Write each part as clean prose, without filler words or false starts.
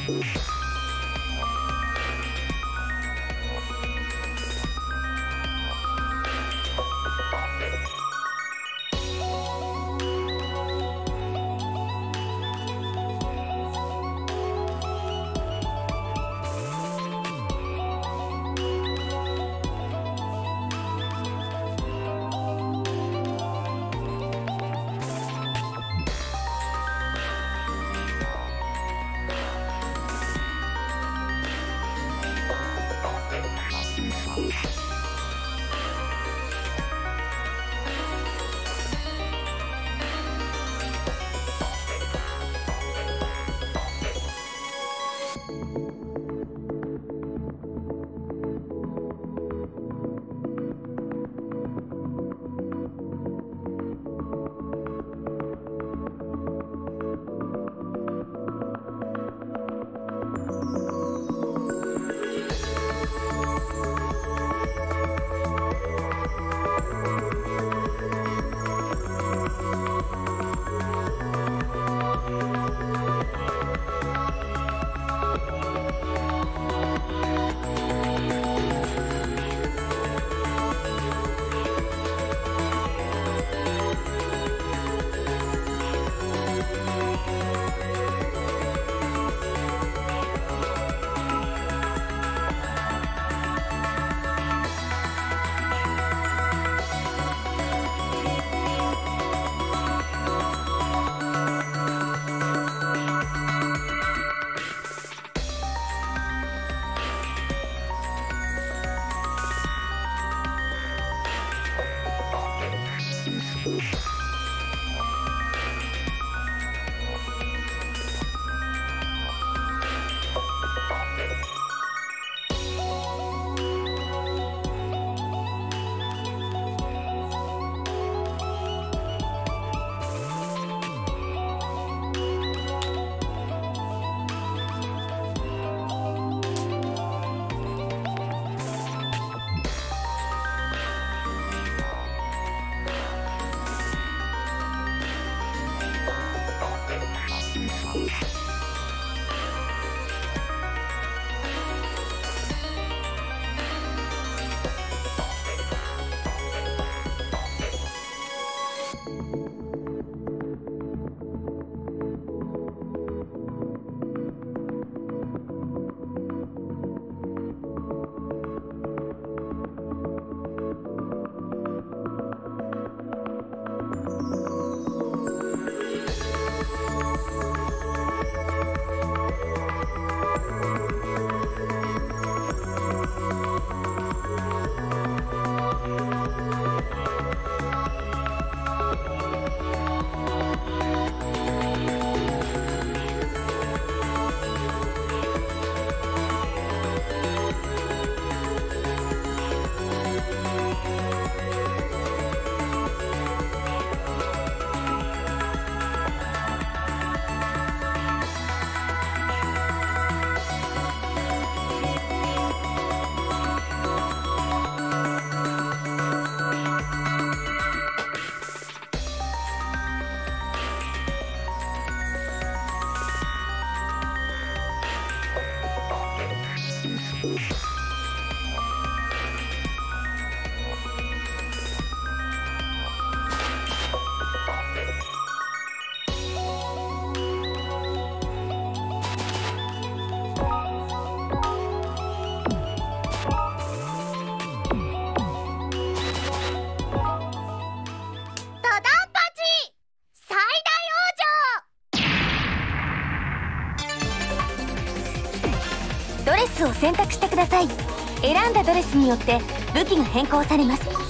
ドレスを選択してください。選んだドレスによって武器が変更されます。 だけど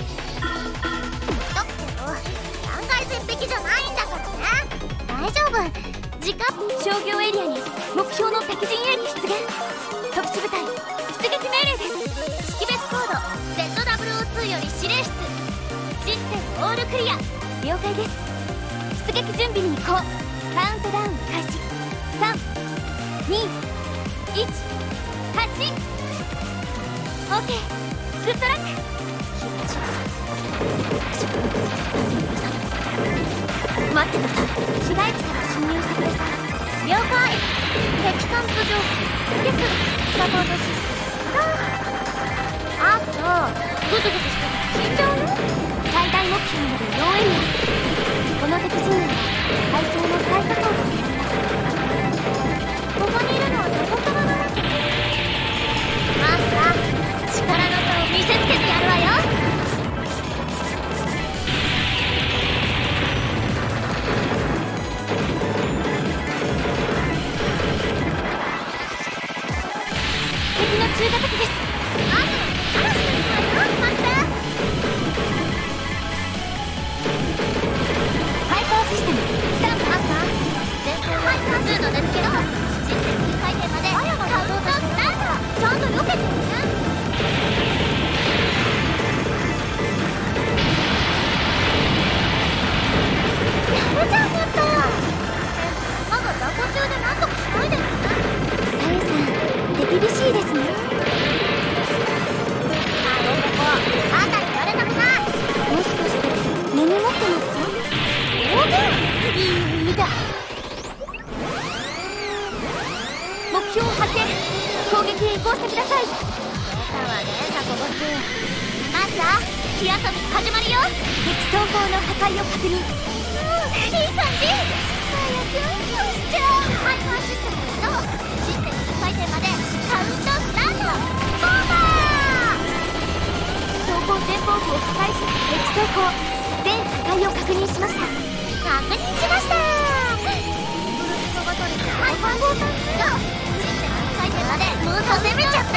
断崖絶壁じゃないんだからね。大丈夫。 商業エリアに目標の敵陣へに出現。特殊部隊出撃命令です。 識別コード ZW02 より指令室。システムオールクリア。 了解です。出撃準備に移行。カウントダウン開始。3、2、1、発進。 OK、 グッドラック。待ってください。市街地から侵入してください。 了解。 敵散布情報ゲスサポートシステムあとグズグズして死んじゃうよ。 最大目標まで4エリア。この敵陣内は階層の最下層となります。 ここにいるのはどこからなわけ。マスター力の差を見せつけてやるわよ。 敵の中型機です。 あと嵐のいるわよマスター。 ハイパーシステムスタンプ。 マスター前方ハイパー数度ですけどシステム2回転までカウントスタート。ちゃんと避けてね。やるじゃんマスター。まだ雑魚中でなんとかしないでね。 さやさん手厳しいですね。 あんたに言われたくない。 もしかして根に持ってますか？ 大勢いいだ。 目標を発見。攻撃へ移行してください。 出たわねタコボス。マスター火遊び始まるよ。 敵装甲の破壊を確認。 いい感じ。早くよしちゃう。ハイパーシステムとシステム1回転までカウントスタート。ボーマ装甲前方部を破壊し、敵装甲全破壊を確認しました。 ー確認しました。ブルーストが取れてハイパーボーマーとシステム1回転までもうと攻めちゃって。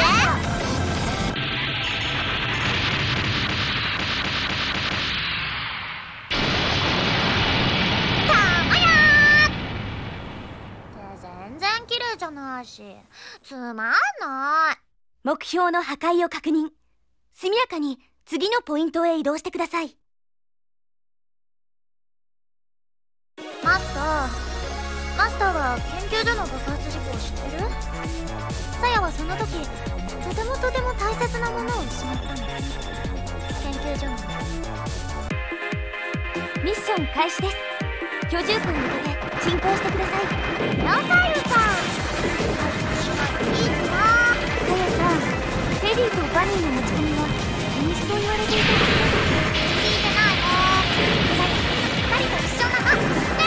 全然綺麗じゃないしつまんない。 目標の破壊を確認。速やかに次のポイントへ移動してください。 マスターは研究所の爆発事故を知ってる？さやはその時とても大切なものを失ったの。研究所のミッション開始です。居住区に向けて進行してください。 了解ルさん。しないといいな。 さやさん、テディとバニーの持ち込みは禁止と言われていた。 聞いてないの。2人と一緒なのね。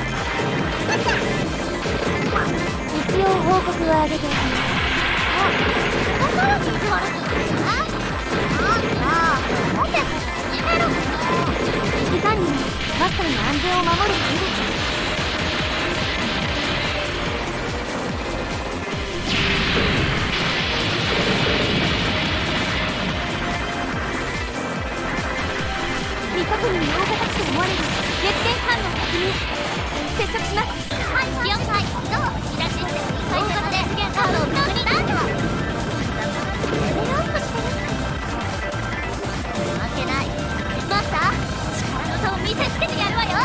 一応報告はあげておきます。 だからに言われてるんですね。なんだ持ってから始めろよ。 いかにもマスターの安全を守るためです。未確認の大型機と思われる熱電反応確認。接触します。 はい、了解。どう？イラシステム1回転までカードを確認。レベルアップしてる。負けない。マスター、力の差を見せつけてやるわよ。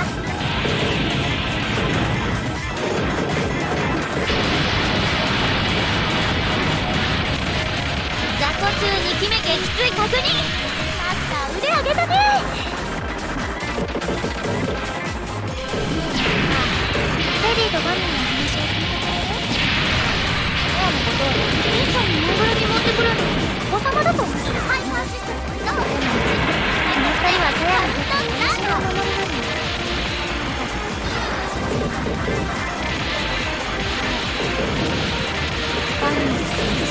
雑魚中2機目撃墜確認。マスター腕上げたね。テディとバニーの話を聞いてくれる？ノアのことミッションにぬいぐるみ持ってくるのお子様だと思う。ハイパーシステムどう？この2人はさやの敵に死を守りなの。バニーの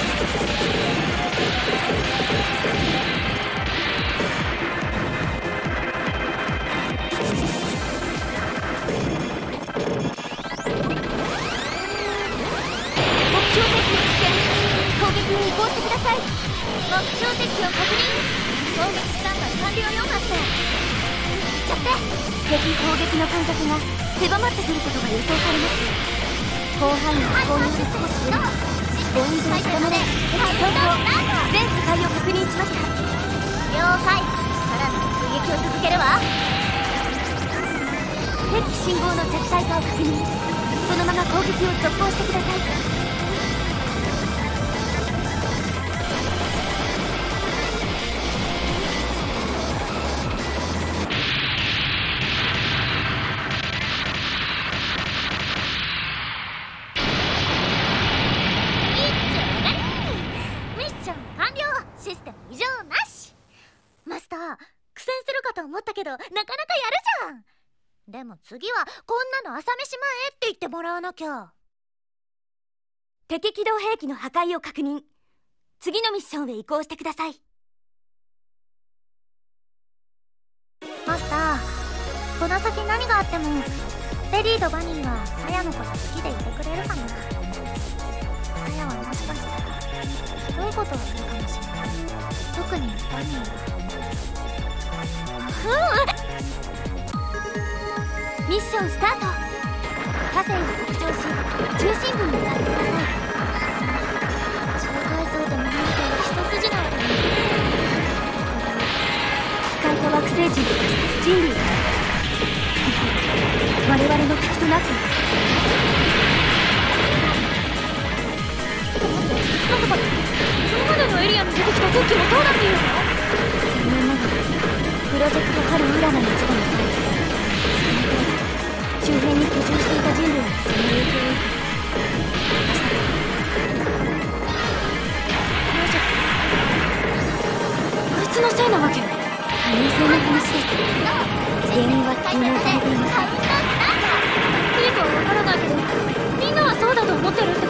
攻撃に移行してください。 目標敵を確認。攻撃スタンバイ完了よマスター。いっちゃって。 敵攻撃の間隔が狭まってくることが予想されます。広範囲の攻撃が少し減り、ポイントに定めで敵装甲全破壊を確認しました。 了解。さらなる追撃を続けるわ。 敵信号の弱体化を確認。そのまま攻撃を続行してください。 なかなかやるじゃん。でも次はこんなの朝飯前って言ってもらわなきゃ。 敵機動兵器の破壊を確認。次のミッションへ移行してください。 マスター、この先何があってもレディとバニーはサヤのこと好きでいてくれるかな。サヤはもしかしたらひどいことをするかもしれない。特にバニーは。 ミッションスタート。河川を北上し、中心部に向かってください。 中海藻ともなんて一筋縄だね。 機械化惑星人と人類です。我々の敵となっています。 ちょっと待って、まさか今までのエリアに出てきた時もそうだっていうの？ 残念ながらプロジェクトハルウラナの一部に入って、周辺に居住していた人類がその影響を受けあいつのせいなわけ？ 可能性の話です。原因は究明されていません。 いいとはわからないけど、みんなはそうだと思ってるってこと？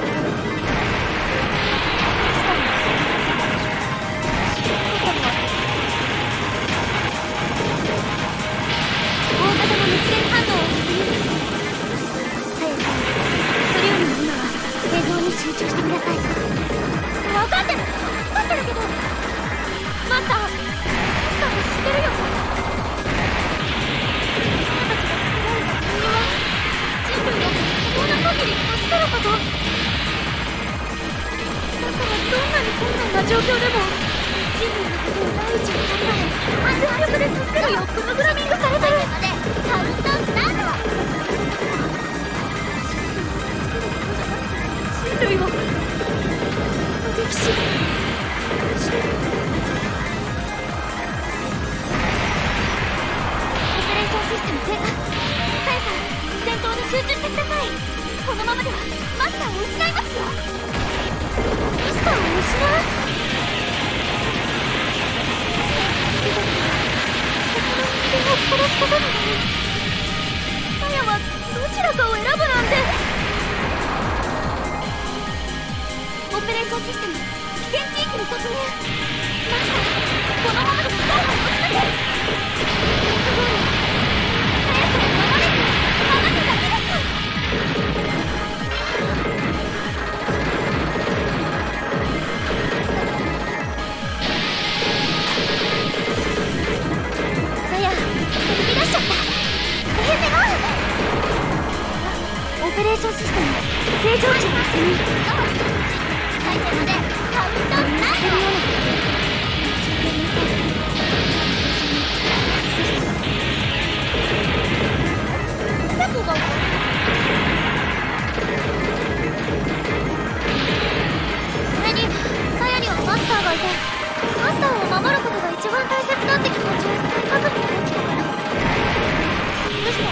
大型の熱源反応を確認。さやさん、それよりも今は映像に集中してください。 分かってるけど、マスター知ってるよ。私たちが作られた国は人類が可能な限り助けること。だからどんなに困難な状況でも人類のことを第一に考え、全力で助けるようプログラミングされてる。カウントスタート。人類を撃死してる。 オペレーションシステム低下。さやさん、戦闘に集中してください。このままではマスターを失いますよ。 マスターを失う？人間を殺すことになる。サヤはどちらかを選ぶなんて。 オペレーションシステム危険地域に突入。マスター、このままでは最後の落ちだけ。さやさんを守れるあなただけです。 さや、飛び出しちゃった。 オペレーションシステム正常値に確認。 最後までカウントスタート。それにサヤにはマスターがいて、マスターを守ることが一番大切だって気持ちを再確認できたから。どうした？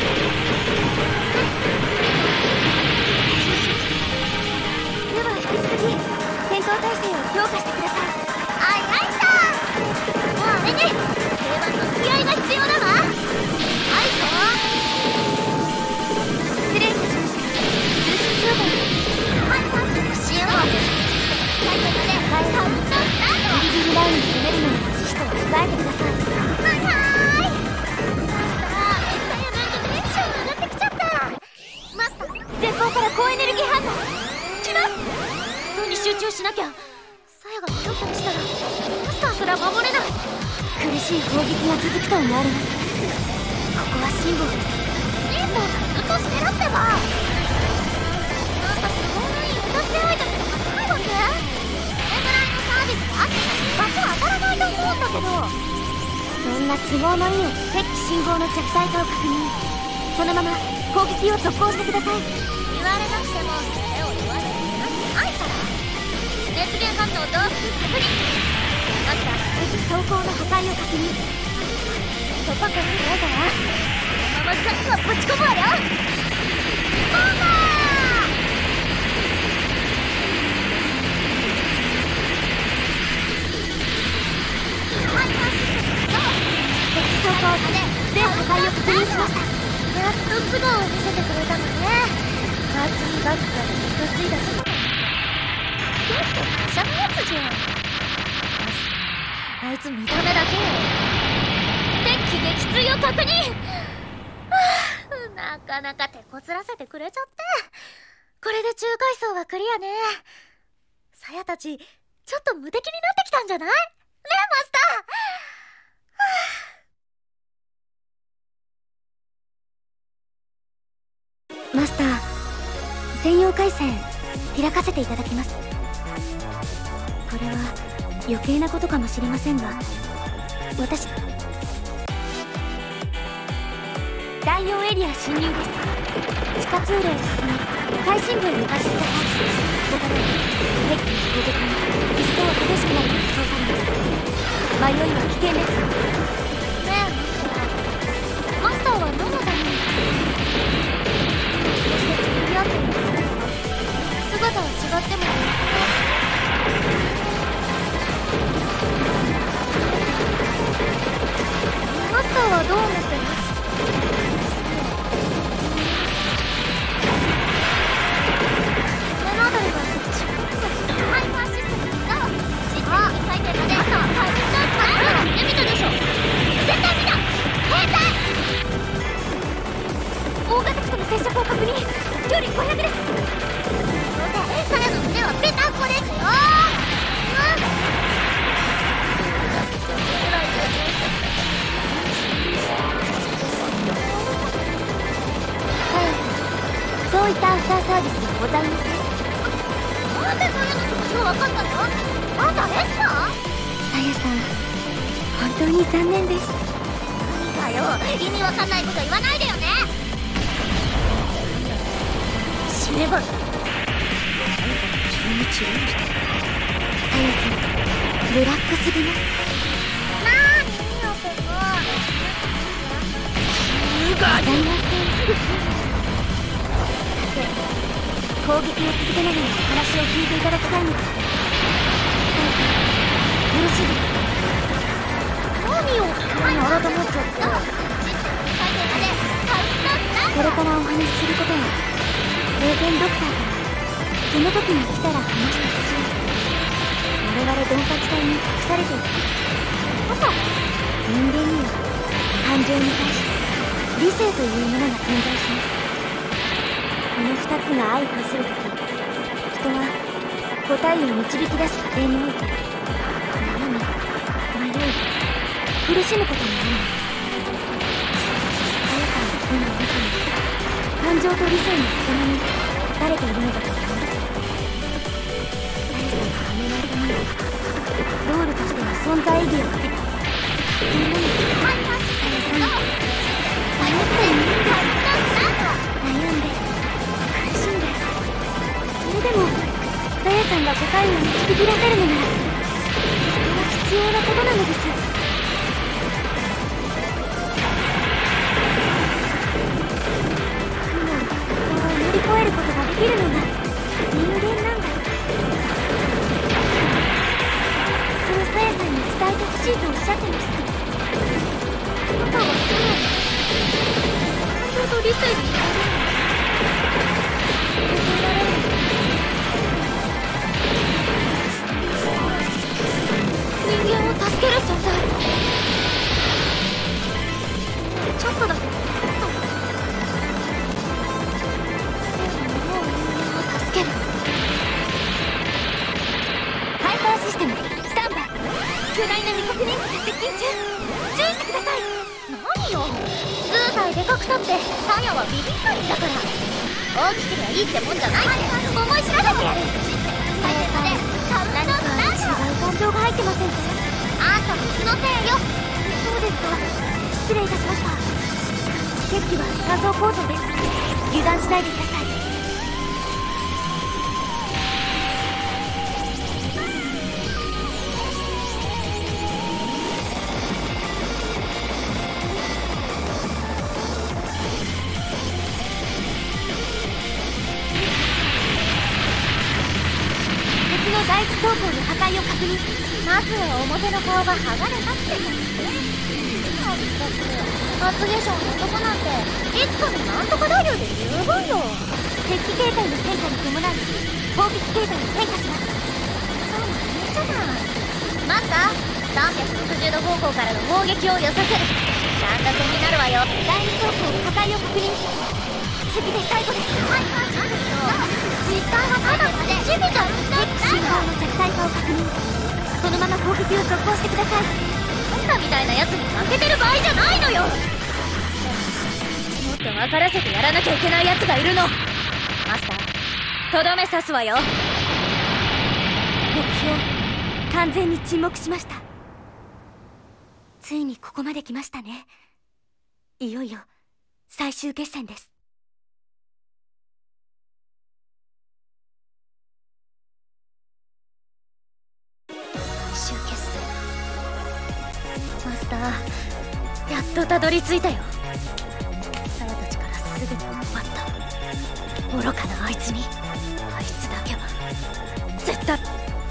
では引き続き戦闘態勢を強化してください。 あいあいさー。もうあれね、定番の気合が必要だわ。はいと。 失礼いたしました。通信状態です。 はいはいしよう。最後までカウントスタート。 ギリギリラインに攻めるのにアシストを控えてください。 はいはい。マスター、さやなんかテンション上がってきちゃった。マスター、 前方から高エネルギー反応来ます。本当に集中しなきゃ。サヤが迷ったりしたらマスターすら守れない。 苦しい砲撃が続くと思われます。ここは辛抱です。 辛抱がずっとしてるってば。なんかすごい私で会いたけど高いわけ。それぐらいのサービスがあって場所当たらないと思うんだけど。 そんな都合のいい敵機信号の着体化を確認。そのまま攻撃を続行してください。 言われなくても手を言われるなんてないから。熱源反応と確認。マスター、 敵装甲の破壊を確認。 突破口にないからこのままさっとぶち込むわよ。ボンバー。はいはい、 敵装甲つ見た目だけよ。敵機撃墜を確認。なかなか手こずらせてくれちゃって。これで中階層はクリアね。さやたちちょっと無敵になってきたんじゃない？ねえマスター。マスター、専用回線開かせていただきます。これは余計なことかもしれませんが、私第4エリア侵入です。地下通路を進み最深部へ向かってください。ここで敵機の攻撃が一層激しくなると予想されます。迷いは危険です。 ねえマスターは何のためにそして付き合ってるの？姿は違ってもマスターはどう思ってる？メモドルはハイパーシステムとシステムに書いてるので、あとはカウンター見てみたでしょ。絶対見た。兵隊大型機との接触を確認。距離500です。 彼の胸はペタンコですよ。 そういったアフターサービスはございません。 なんでそういうの気持ちが分かったの？あんたレスパー？ さやさん、本当に残念です。 何かよ、意味わかんないこと言わないでよね。死ねば。 さやさん、ブラックすぎます。 なーによここ。 ございません。攻撃を続けながら話を聞いていただきたいのです。よろしいですか？ 何を改まっちゃった。 これからお話しすることは生前ドクターからその時に来たら話してほしい。我々ドンパチ隊に隠されていた人間には感情に対して理性というものが存在します。この2つが相反するとき、人は答えを導き出す過程において悩み、迷い、苦しむことになるのです。さやさんの本の中に感情と理性の塊に書かれているのだと思います。さやさんがはめられたものは道路としての存在意義をかけたそのものです。さやさん、迷っているんです。悩んでそれでもさやさんが答えを導き出せるのなら、それは必要なことなのです。苦難と葛藤を乗り越えることができるのが人間なんだ。そうさやさんに伝えてほしいとおっしゃってました。 あなたはそうなの？感情と理性になれるの？人間を助ける存在。ちょっとだけもう人間を助ける。 ハイパーシステムスタンバイ。巨大な未確認機が接近中。注意してください。 何よ、図体でかくたってサヤはビビったいんだから。大きけりゃいいってもんじゃない。思い知らせてやる。 さやさん、何か違う感情が入ってませんか？ あんたの気のせいよ。 そうですか。失礼いたしました。決起は酸素構造です。油断しないでください。第一走行の破壊を確認。 まずは表の顔が剥がれたって言うんですね。まったく発言者の男なんていつかのなんとか大量で十分よ。 敵機形態の変化に伴い攻撃形態に変化します。 そうなんじゃない。マスター、 360度方向からの砲撃を予測。乱打戦になるわよ。 第2走行破壊を確認。次で最後です。 はいはい、なんですよ。実際はただの守備じゃん。 信号の弱体化を確認。そのまま攻撃を続行してください。 あんたみたいなやつに負けてる場合じゃないのよ。もっと分からせてやらなきゃいけないやつがいるの。マスター、とどめ刺すわよ。 目標完全に沈黙しました。ついにここまで来ましたね。いよいよ最終決戦です。 終決戦。マスター、やっとたどり着いたよ。サヤたちから全てを奪った愚かなあいつに、あいつだけは絶対。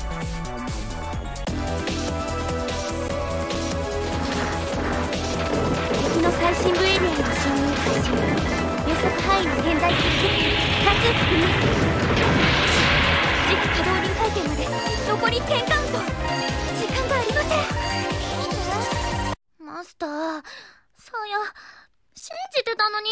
敵の最深部エリアへの侵入開始。予測範囲が現在する多数確認。次期稼働流体験まで残り10カウント。時間がありません。 マスター、サヤ信じてたのに。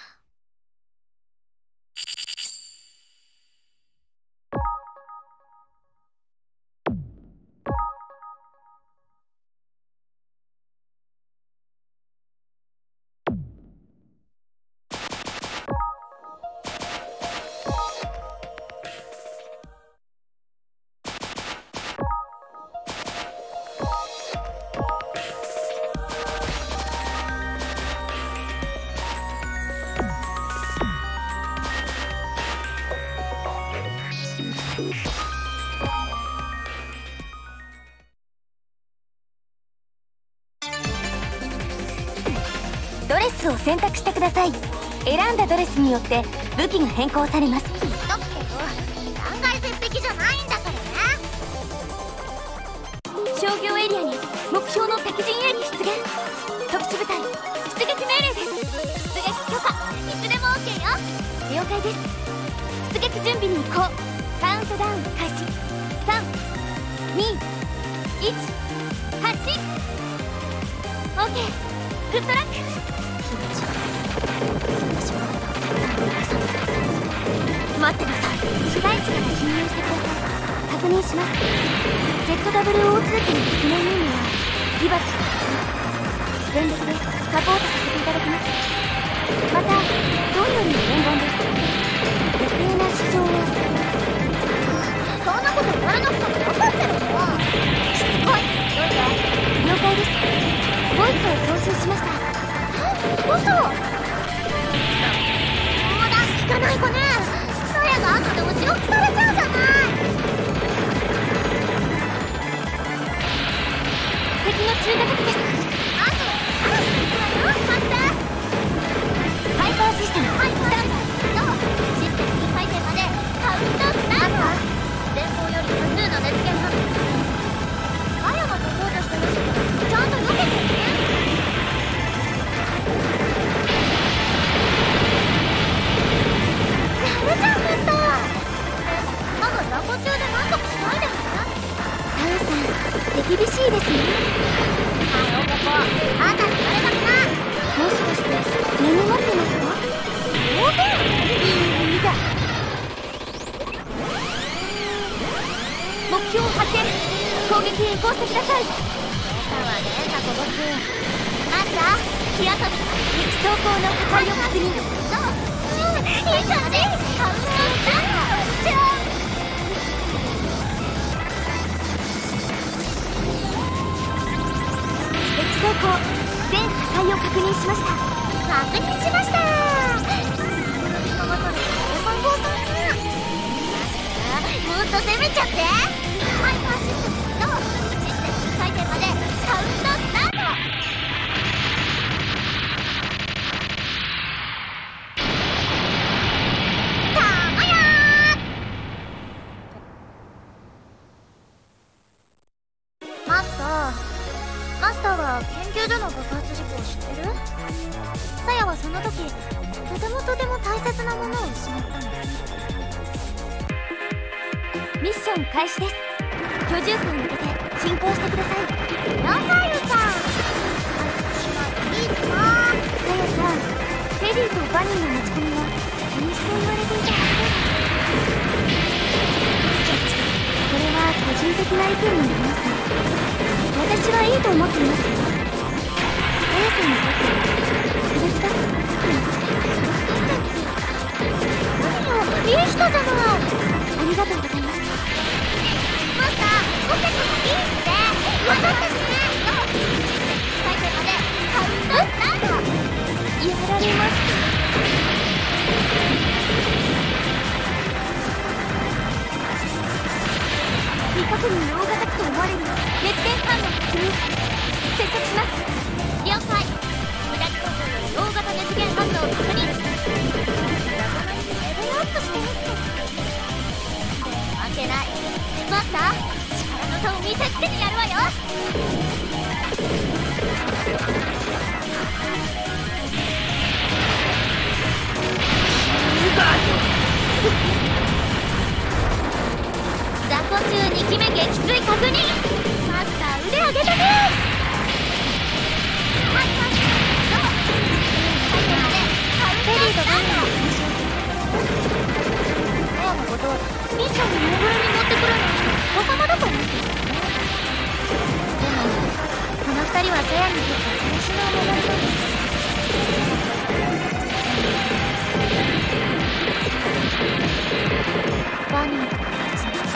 ドレスを選択してください。選んだドレスによって武器が変更されます。 だけど断崖絶壁じゃないんだからね。 商業エリアに目標の敵陣 A に出現。特殊部隊出撃命令です。 出撃許可、いつでも OK よ。 了解です。出撃準備に移行。カウントダウン開始。3、2、1、発進。 OK、グッドラック。待ってなさい。市街地から侵入してください。確認します。 ZWO 通機の記念任務はリバチ全力でサポートさせていただきます。またどんよりの伝言です。余計な主張を。 そんなこと言われなくても分かってるの。しつこい。どうぞ。 了解です。ボイスを送信しました。 嘘。まだ聞かない子ね。サヤが後でお仕置きされちゃうじゃない。 敵の中型機です。 あと嵐に行くわよ。待って。 ハイパーシステムはい、スタンバイ。システム2回転までカウントスタート。前方より多数の熱源が。サヤが飛ぼうとしてますけど、ちゃんと避けてね。やるじゃん、マスター。まだ雑魚中で満足しないでね。 サウさん手厳しいですね。 はい、男、あんたに言われたくない。 もしかして根に持ってますか？ 当然いいんだ。 目標発見。攻撃へ移行してください。 出たわね、タコボス。マスター、火遊びだ。 敵走行の破壊を確認。 そう、いい感じ。カウントスタート。じゃあ敵走行全破壊を確認しました。 確認しました。今まで最高だね。もっと攻めちゃって。ハイパーシステムとシステム2回転までカウントスタート。たまやー。マスターは研究所の爆発事故を知ってる？サヤはその時とても大切なものを失ったの。 ミッション開始です。居住区に向けて進行してください。 了解ルさん。私はいいかな。 さやさん、テディとバニーの持ち込みは禁止と言われていたはずです。これは個人的な意見になります。私はいいと思っていますよ。さやさんにとって特別だ。 いい人じゃない。 ありがとうございます。 マスター、ポケットがいいって分かってるね。最後までカウントスタート。 やられます。未確認の大型機と思われる熱電反応確認。接触します。 了解。無駄機構造より大型熱源反応を確認。レベルアップしてるって。負けない。マスター、力の差を見せつけてやるわよ。雑魚中2機目撃墜確認。マスター腕上げてね。はいはい、どう最後までカウントスタート。レアのことミッションにモグラに持ってくるのに王様だと思ってるんですね。でもこの2人はセアにとって私のお願いなんです。バニーと別に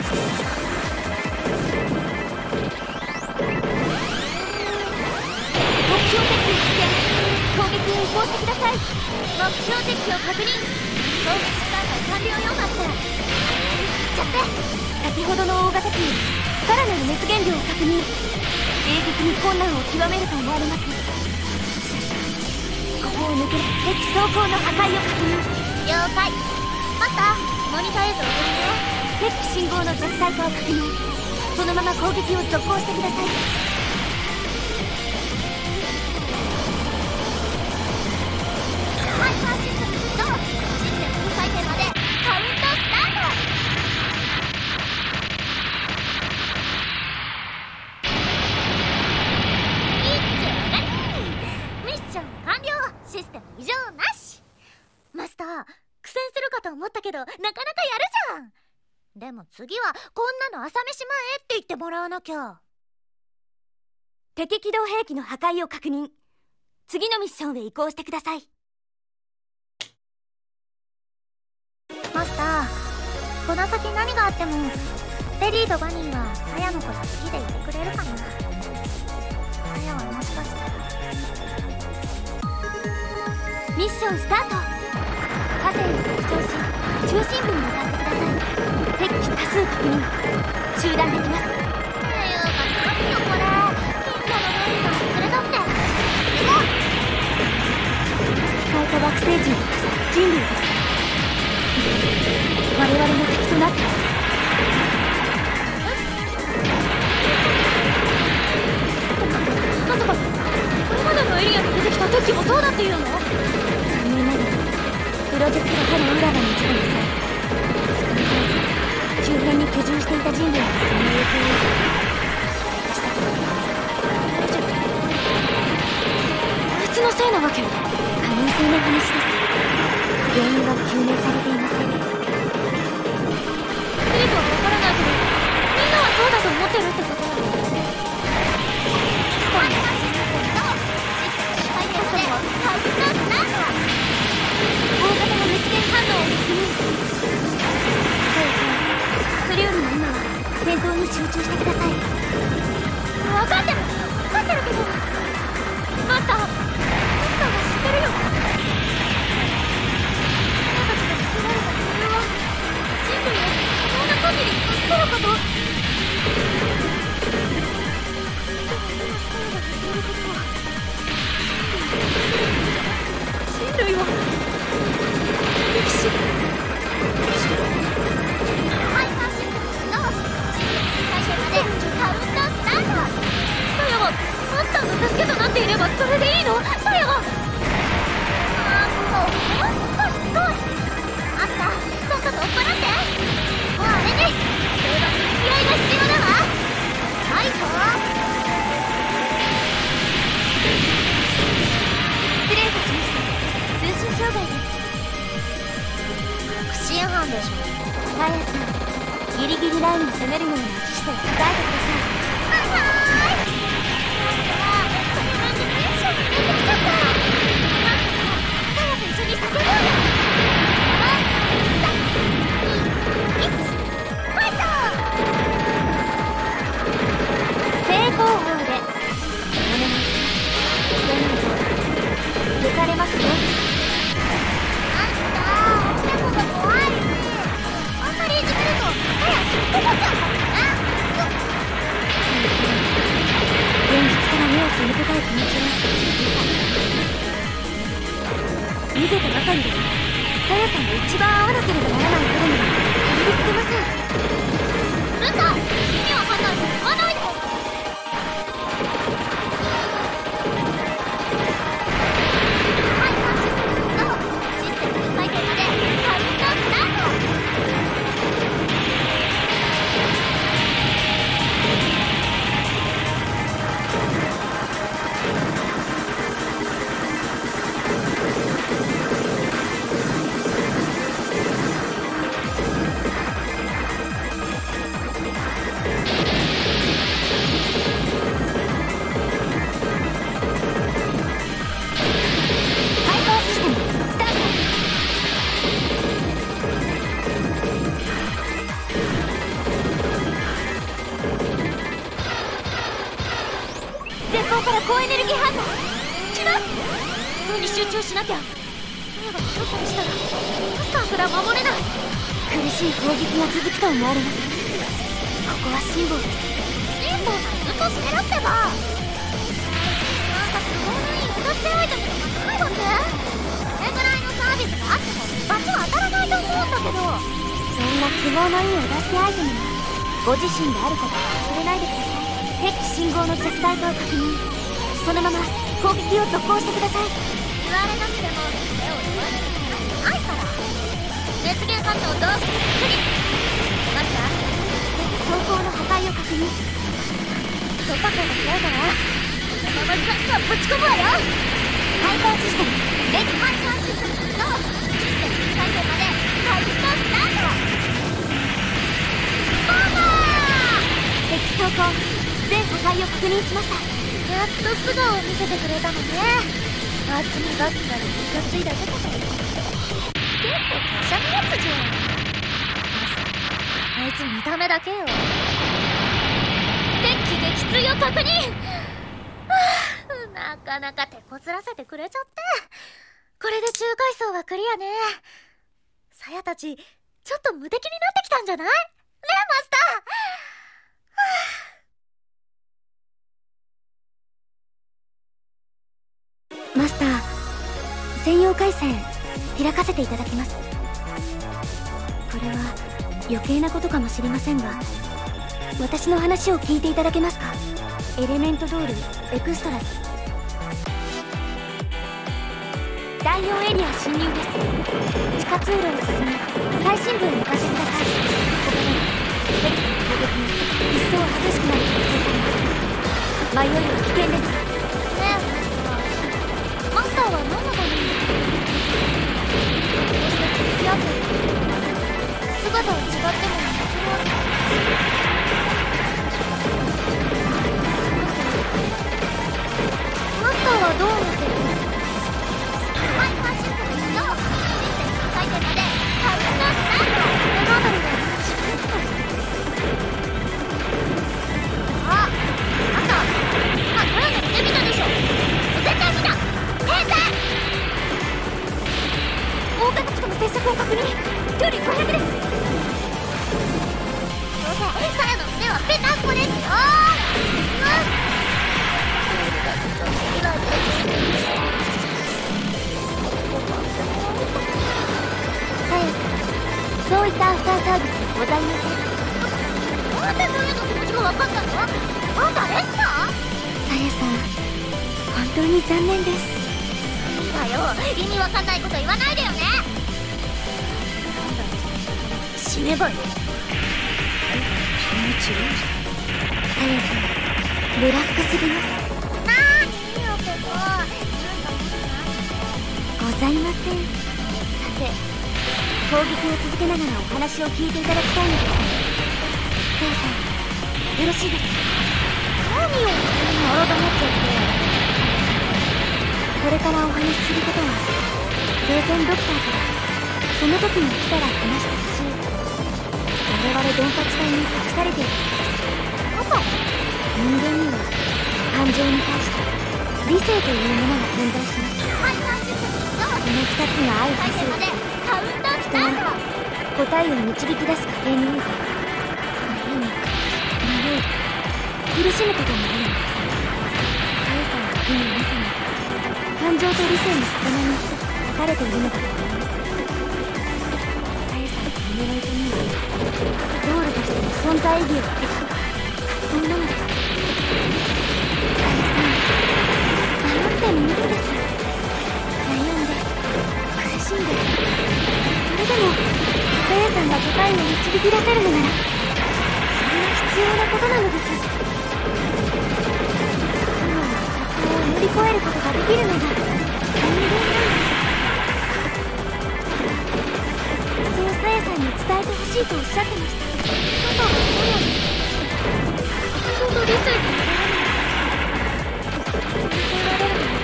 目標敵に危険。攻撃に移行してください。 目標敵を確認。攻撃スタート完了よ。マスターちゃって。 先ほどの大型機にさらなる熱源量を確認。迎撃に困難を極めると思われます。ここを抜け敵装甲の破壊を確認。 了解。マスター、モニター映像を送るよ。 敵信号の弱体化を確認。そのまま攻撃を続行してください。 ハイパーシステム起動。システム無再生までカウントスタート。ミッション完了。システム異常なし。マスター、苦戦するかと思ったけどなかなかやるじゃん。でも次はこんなの朝飯前って言ってもらわなきゃ。 敵機動兵器の破壊を確認。次のミッションへ移行してください。 マスター、この先何があってもレディとバニーはサヤのこと好きでいてくれるかな。サヤはもしかしたら。 ミッションスタート。河川を北上し中心部に向かってください。敵機多数確認。集団できます。 何よこれ。近所の料理が忘れたって。 機械化惑星人と化人類です。我々の敵となってます。 まさかこれまでのエリアに出てきた敵もそうだっていうの？ 残念ながらプロジェクト春うららの事故の際、少なからず周辺に居住していた人類がその影響を受けしたと思います。 あいつのせいなわけ？ 可能性の話です。原因は究明されていません。 デートは分からないけどみんなはそうだと思ってるってことなの？ 大型の熱源反応を確認。それよりも今は戦闘に集中してください。 分かってる分かってるけど。マスターが知ってるよ。あなたたちが作られた理由は人類を可能な限り助けること。でも今スターが言ってることは人類は歴史。ハイパーシステム起動。最初までカウントスタート。サヤはマスターの助けとなっていればそれでいいの？サヤはもうマスターさっさと追っ払って。もうあれにそれは真犯でしょ。 さやさん、ギリギリラインに攻めるようなアシストを答えてください。 はいはーい。それなんでテンション上がってきちゃった。さやと一緒に叫ぼうよ。3、2、1、ファイト。 正攻法でお願いします。でないと抜かれますよ。 テンポが怖いし、あんまりいじめるとさや引っかかっちゃうからね。 現実から目を背けたい気持ちは見てたばかりでさやさんが一番会わなければならないことにはたどり着けません。 ルンタ、意味わかんないの言わないで。はい、システムとシステム2回転までカウントスタート。 前方から高エネルギー反応来ます。 本当に集中しなきゃ。さやが迷ったりしたらマスターすら守れない。 苦しい攻撃が続くと思われます。ここは辛抱です。 辛抱がずっとしてるってば。なんか都合のいい私でアイテムとかないわけ。これぐらいのサービスがあってもバチは当たらないと思うんだけど。 そんな都合のいいお助けアイテムがご自身であることを忘れないでください。敵信号の弱体化を確認。そのまま攻撃を続行してください。 言われなくても手を取られることはないから。熱源反応とクリックマスター、 敵装甲の破壊を確認。 突破口が開いたらそのままガッとぶち込むわよ。 ハイパーシステムレディ。 ハイパーシステムとシステム2回転までカウントスタート。ボンバー。 敵装甲全破壊を確認しました。 やっと素顔を見せてくれたのね。あっちにバックからいかついだけだから結構華奢なやつじゃん。あいつ見た目だけよ。デッキ撃墜を確認。なかなか手こずらせてくれちゃって。これで中階層はクリアね。さやたちちょっと無敵になってきたんじゃない？ねえマスター。マスター、専用回線開かせていただきます。これは余計なことかもしれませんが、私の話を聞いていただけますか？エレメントドールエクストラス第4エリア侵入です。地下通路を進み最深部へ向かってください。ここで敵の攻撃に一層激しくなると予想されます。迷いは危険です。 ー。ねえマスターは何のためにこうして付き合ってるの？姿は違ってもマスターはどう思ってるの？ハイパーシステムとシステム2回転までカウントスタート。この辺りは自分か。あ、マスター今トライの腕見たでしょ。絶対見た。変態。 大型機との接触を確認。距離500です。 どうせサヤの腕はペタンコですよ。 さやさん、そういったアフターサービスはございません。 なんでそういうの気持ちが分かったの？あんたレッサー？ さやさん、本当に残念です。 だよ、意味わかんないこと言わないでよね。死ねばいい。 さやさん、ブラックすぎます。 なーによここ。 ございません。さて、 攻撃を続けながらお話を聞いていただきたいのです。せいさん、よろしいですか？ 何を改まっちゃって。 これからお話しすることは生前ドクターからその時に来たら話してほしい、我々電波地帯に隠されていることです。人間には感情に対して理性というものが存在します。この2つが相反すると人は答えを導き出す過程において悩み、迷い、苦しむことになるのです。さやさんの国の中に感情と理性の魚に書かれているのだと思います。さやさんと夢の糸には道路としての存在意義を受けたそんなのです。さやさん、迷ってもいいんです。悩んで苦しんで、それでもさやさんが答えを導き出せるのならそれは必要なことなのです。苦悩や葛藤を乗り越えることができるのが人間なんです。そうさやさんに伝えてほしいとおっしゃってました。 パパがそうやね。ちょうど理性が乗り越えられるの。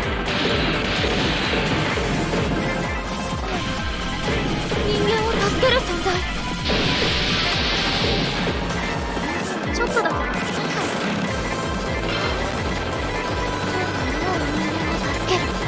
人間を助ける存在。ちょっとだけ助ける。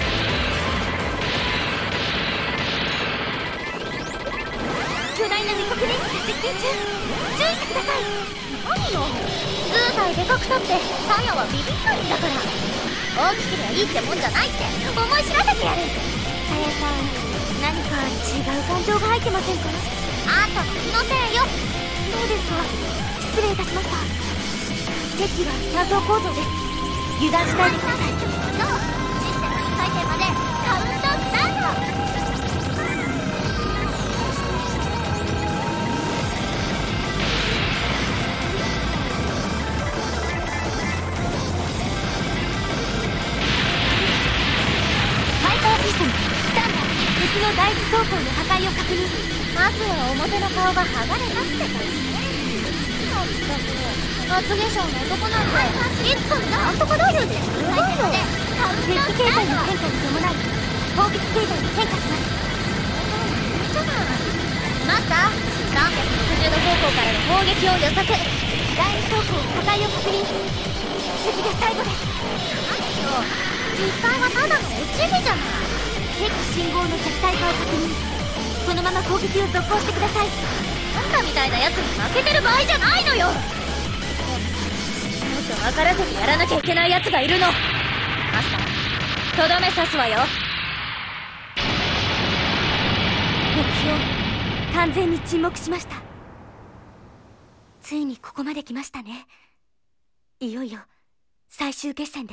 巨大な未確認機が接近中、注意してください。 何よ、図体でかくたってサヤはビビったんだから。大きければいいってもんじゃないって思い知らせてやる。 さやさん、何か違う感情が入ってませんか？ あんたの気のせいよ。 そうですか、失礼いたしました。敵は三層構造です。油断しないでください。 システム2回戦までカウントスタート。 敵の第一走行の破壊を確認。 まずは表の顔が剥がれたって感じね。まったく発言者の男なんていつからなんとかだよね。すごいよ。 デッキ経済の変化に伴い攻撃経済に変化します。 じゃない待った。360度方向からの砲撃を予測。 第一走行の破壊を確認。次が最後です。 何よ、実際はただの落ち火じゃない。 敵信号の弱体化を確認。そのまま攻撃を続行してください。 あんたみたいなやつに負けてる場合じゃないのよ。もっと分からせてやらなきゃいけないやつがいるの。マスター、とどめ刺すわよ。 目標完全に沈黙しました。ついにここまで来ましたね。いよいよ最終決戦です。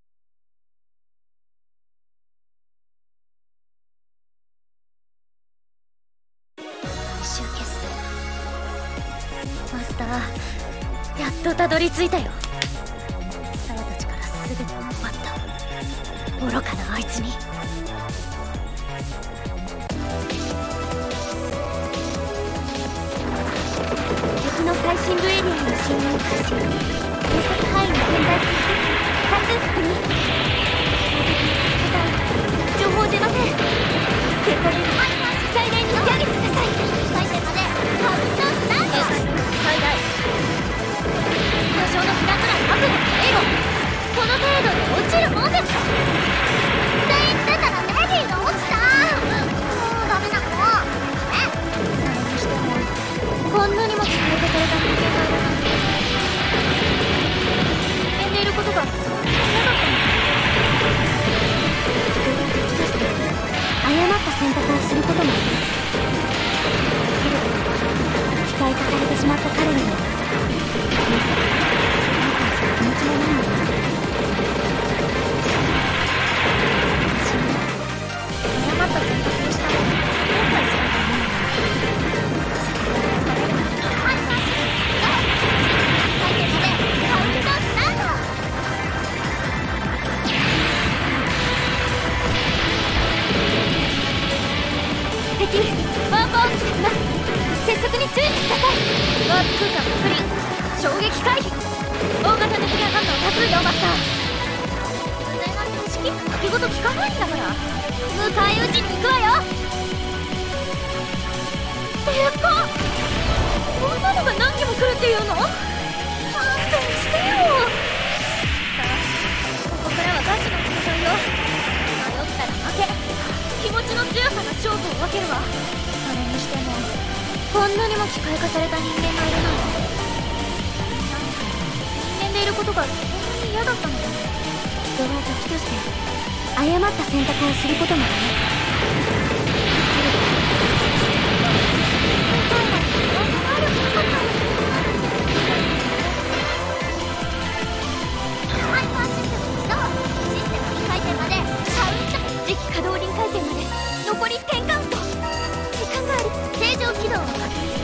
終決戦。マスター、やっとたどり着いたよ。サヤたちからすぐに奪った愚かなあいつに。 敵の最深部エリアへの侵入開始。警察範囲に点在する敵多数確認。情報出ません。結果で最大に引き上げてください。 最戦までカウントスタート。最大多少のフラッグな角度のエロ、この程度で落ちるもんですか。って言ってたらレディーが落ちた。もうダメなのね。それにしてもこんなにも使い方された人間がいるなんて。死んでいることが嫌だったの。 空間確認、衝撃回避、大型熱源反応多数量マスター。それな標識先ごと効かないんだから迎え撃ちに行くわよ。でかっ、こんなのが何機も来るっていうの？勘弁してよ。さあ、ここからはガチの戦いよ。迷ったら負け、気持ちの強さが勝負を分けるわ。それにしてもこんなにも機械化された人間がいるなんて。人間でいることがそんなに嫌だったのか。人は時として誤った選択をすることもあります。時期稼働臨界点まで残り10カウント。時間がある。正常軌道を確認。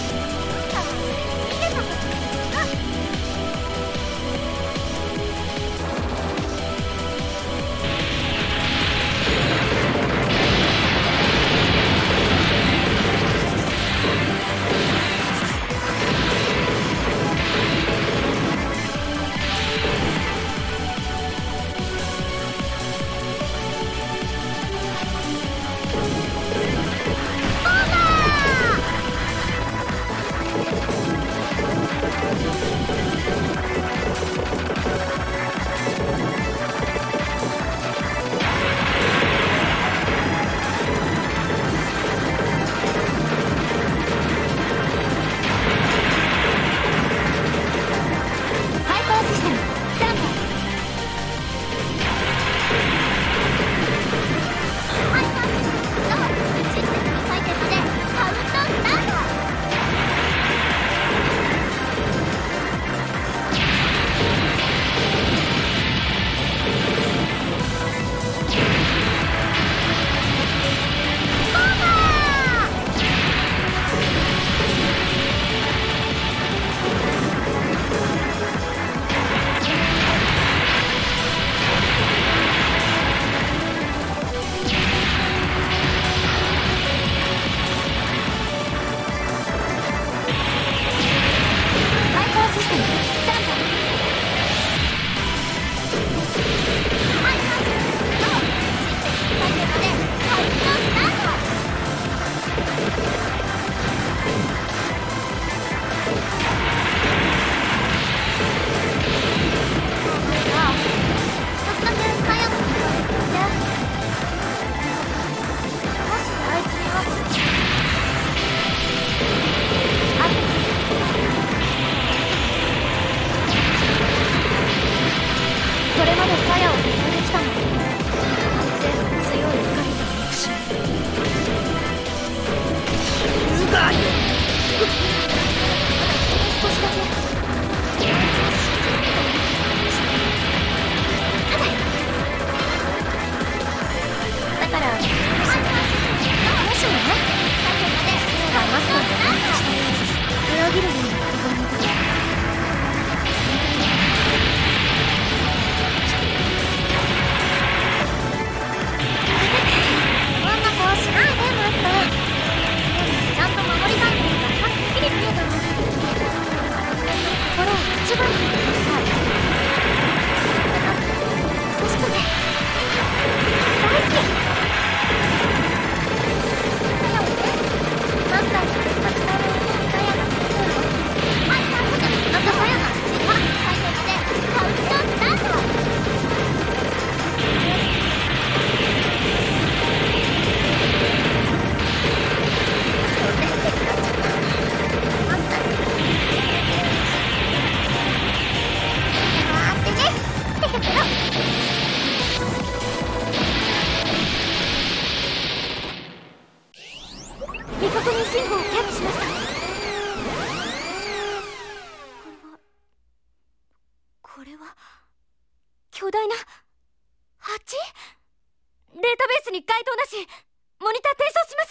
巨大な蜂？データベースに該当なし。モニター転送します。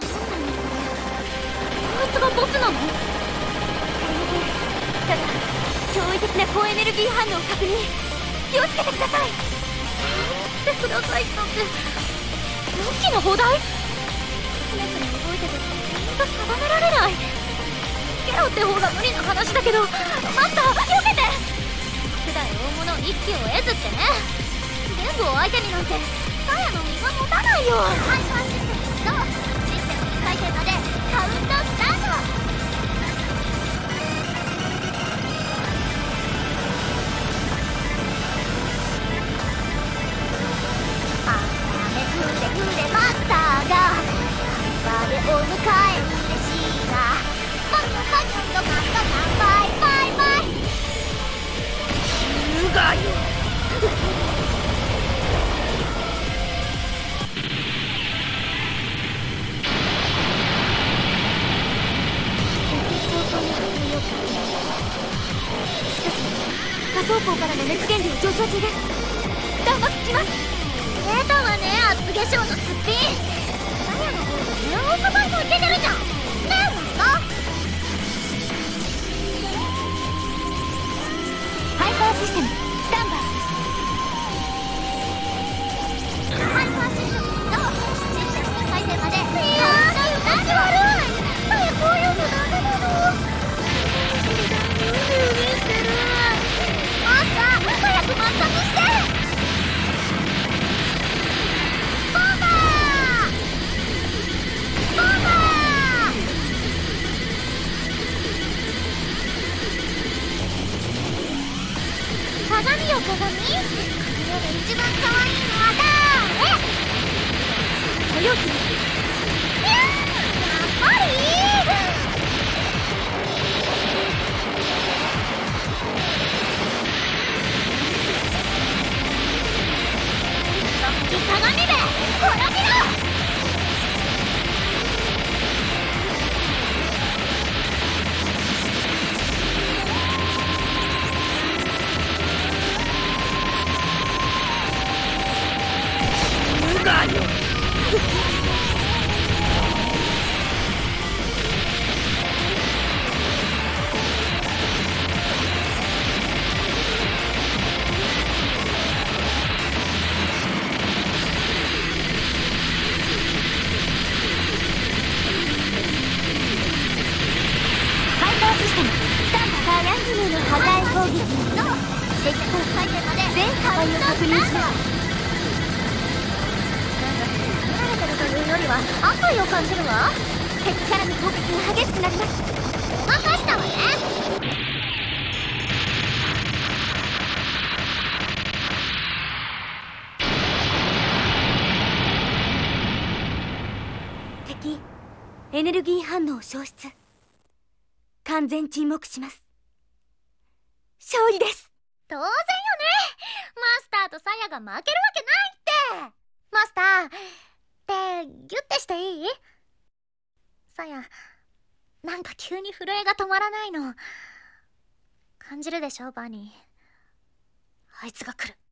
こいつがボスなの？ただ驚異的な高エネルギー反応を確認。気をつけてください。待ってくださいなんて武器の砲台？くねくね動いててポイント定められない。ゲロよって方が無理な話だけど、マスター避けて。普段大物一気を得ずってね。全部を相手になんてサヤの身が持たないよ。ハイパーシステムとシステム2回転までカウントスタート。あめくれくれマスターがハイパーでお迎え嬉しいな。マンのマンのマンのバイバイバイ。シュガーよ。仮想港からの熱源量上昇中です。弾幕きます。出たわね、厚化粧のすっぴん。サヤの方が大幅にもいけてるじゃん。ねえマスター。ハイパーシステムスタンバイ。ハイパーシステムとシステム2回転まで。いやー何悪い。サヤこういうのダメなの。早くマスターして。ボンバーボンバー。鏡よ鏡。この世で一番可愛いのは誰？そよぎ。やっぱり鏡で滅びろ。無我よ。破壊攻撃の敵方回転まで全範囲を確認します。なんだ慣れてるというよりは悪意を感じるわ。敵キャラの攻撃が激しくなります。任したわね。敵エネルギー反応消失。完全沈黙します。勝利です。当然よね。マスターとサヤが負けるわけないって。マスターってギュッてしていい？サヤなんか急に震えが止まらないの感じるでしょバニー。あいつが来る。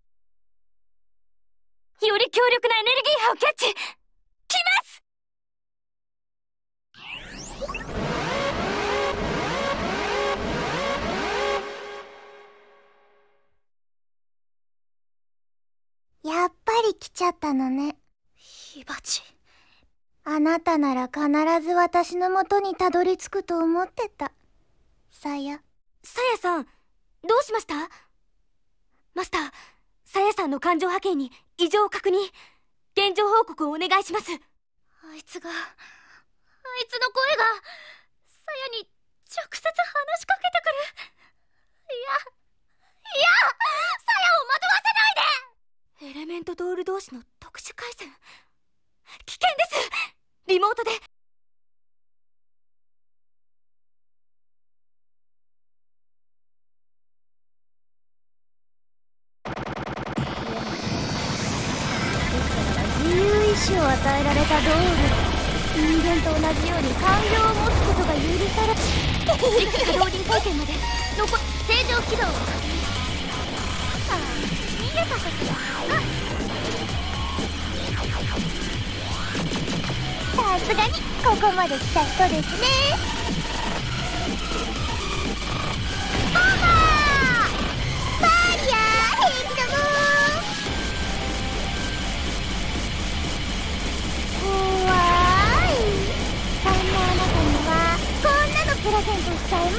より強力なエネルギー波をキャッチ。来ます。やっぱり来ちゃったのね。火鉢。あなたなら必ず私の元にたどり着くと思ってた。サヤさん、どうしました？マスター、サヤさんの感情波形に異常を確認。現状報告をお願いします。あいつの声がサヤに直接話しかけてくる。いや、サヤを惑わせないで。エレメントドール同士の特殊回線。危険です。リモートで。自由意志を与えられたドール。人間と同じように感情を持つことが許され。次期可動臨界点まで正常軌道を確認。逃げた時はさすがにここまで来た人ですね。ボンバーバリアー平気だぞー。怖い。そんなあなたにはこんなのプレゼントしちゃえ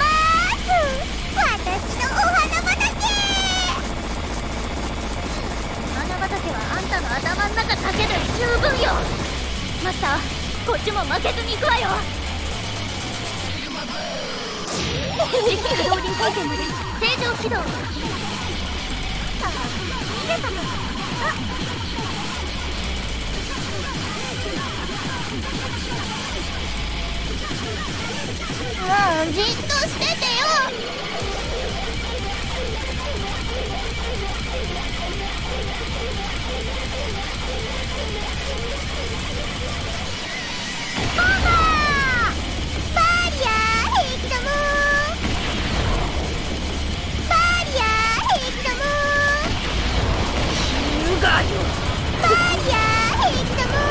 十分よ。マスター、こっちも負けずに行くわよ。実機不動輪回転まで正常起動。逃げたか。もうじっとしててよ。ママバリア平気だもん。バリア平気だもん。バリア平気だもん。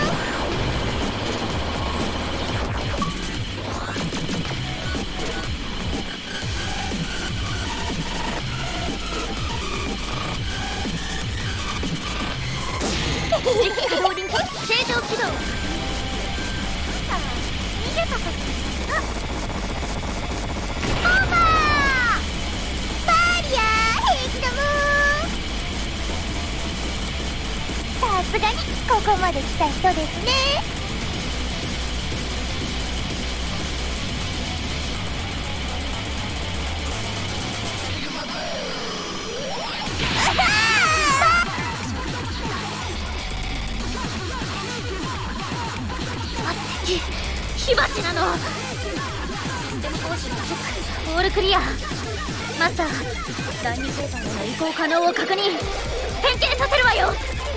実機不動輪回正常起動。逃げたか。ママバリア平気だもん。さすがにここまで来た人ですね。火鉢なの。システム更新のチェックオールクリア。マスター、第二形態への移行可能を確認。変形させるわよ。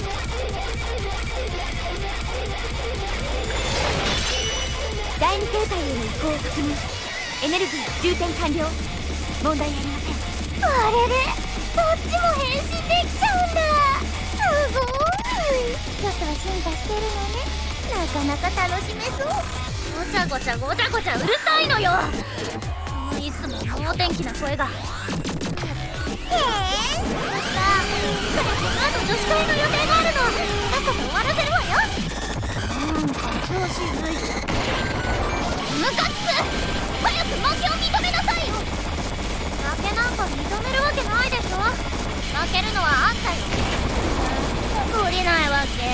第二形態への移行を確認。エネルギー充填完了。問題ありません。あれれ、そっちも変身できちゃうんだ。すごい。ちょっと進化してるのね。なかなか楽しめそう。ごちゃごちゃごちゃごちゃうるさいのよ。そのいつも能天気な声が。へえ、さあ、それこの後女子会の予定があるの。さっさと終わらせるわよ。なんか調子悪い。ムカつく。早く負けを認めなさいよ。負けなんか認めるわけないでしょ。負けるのはあんたよ。降りないわけ。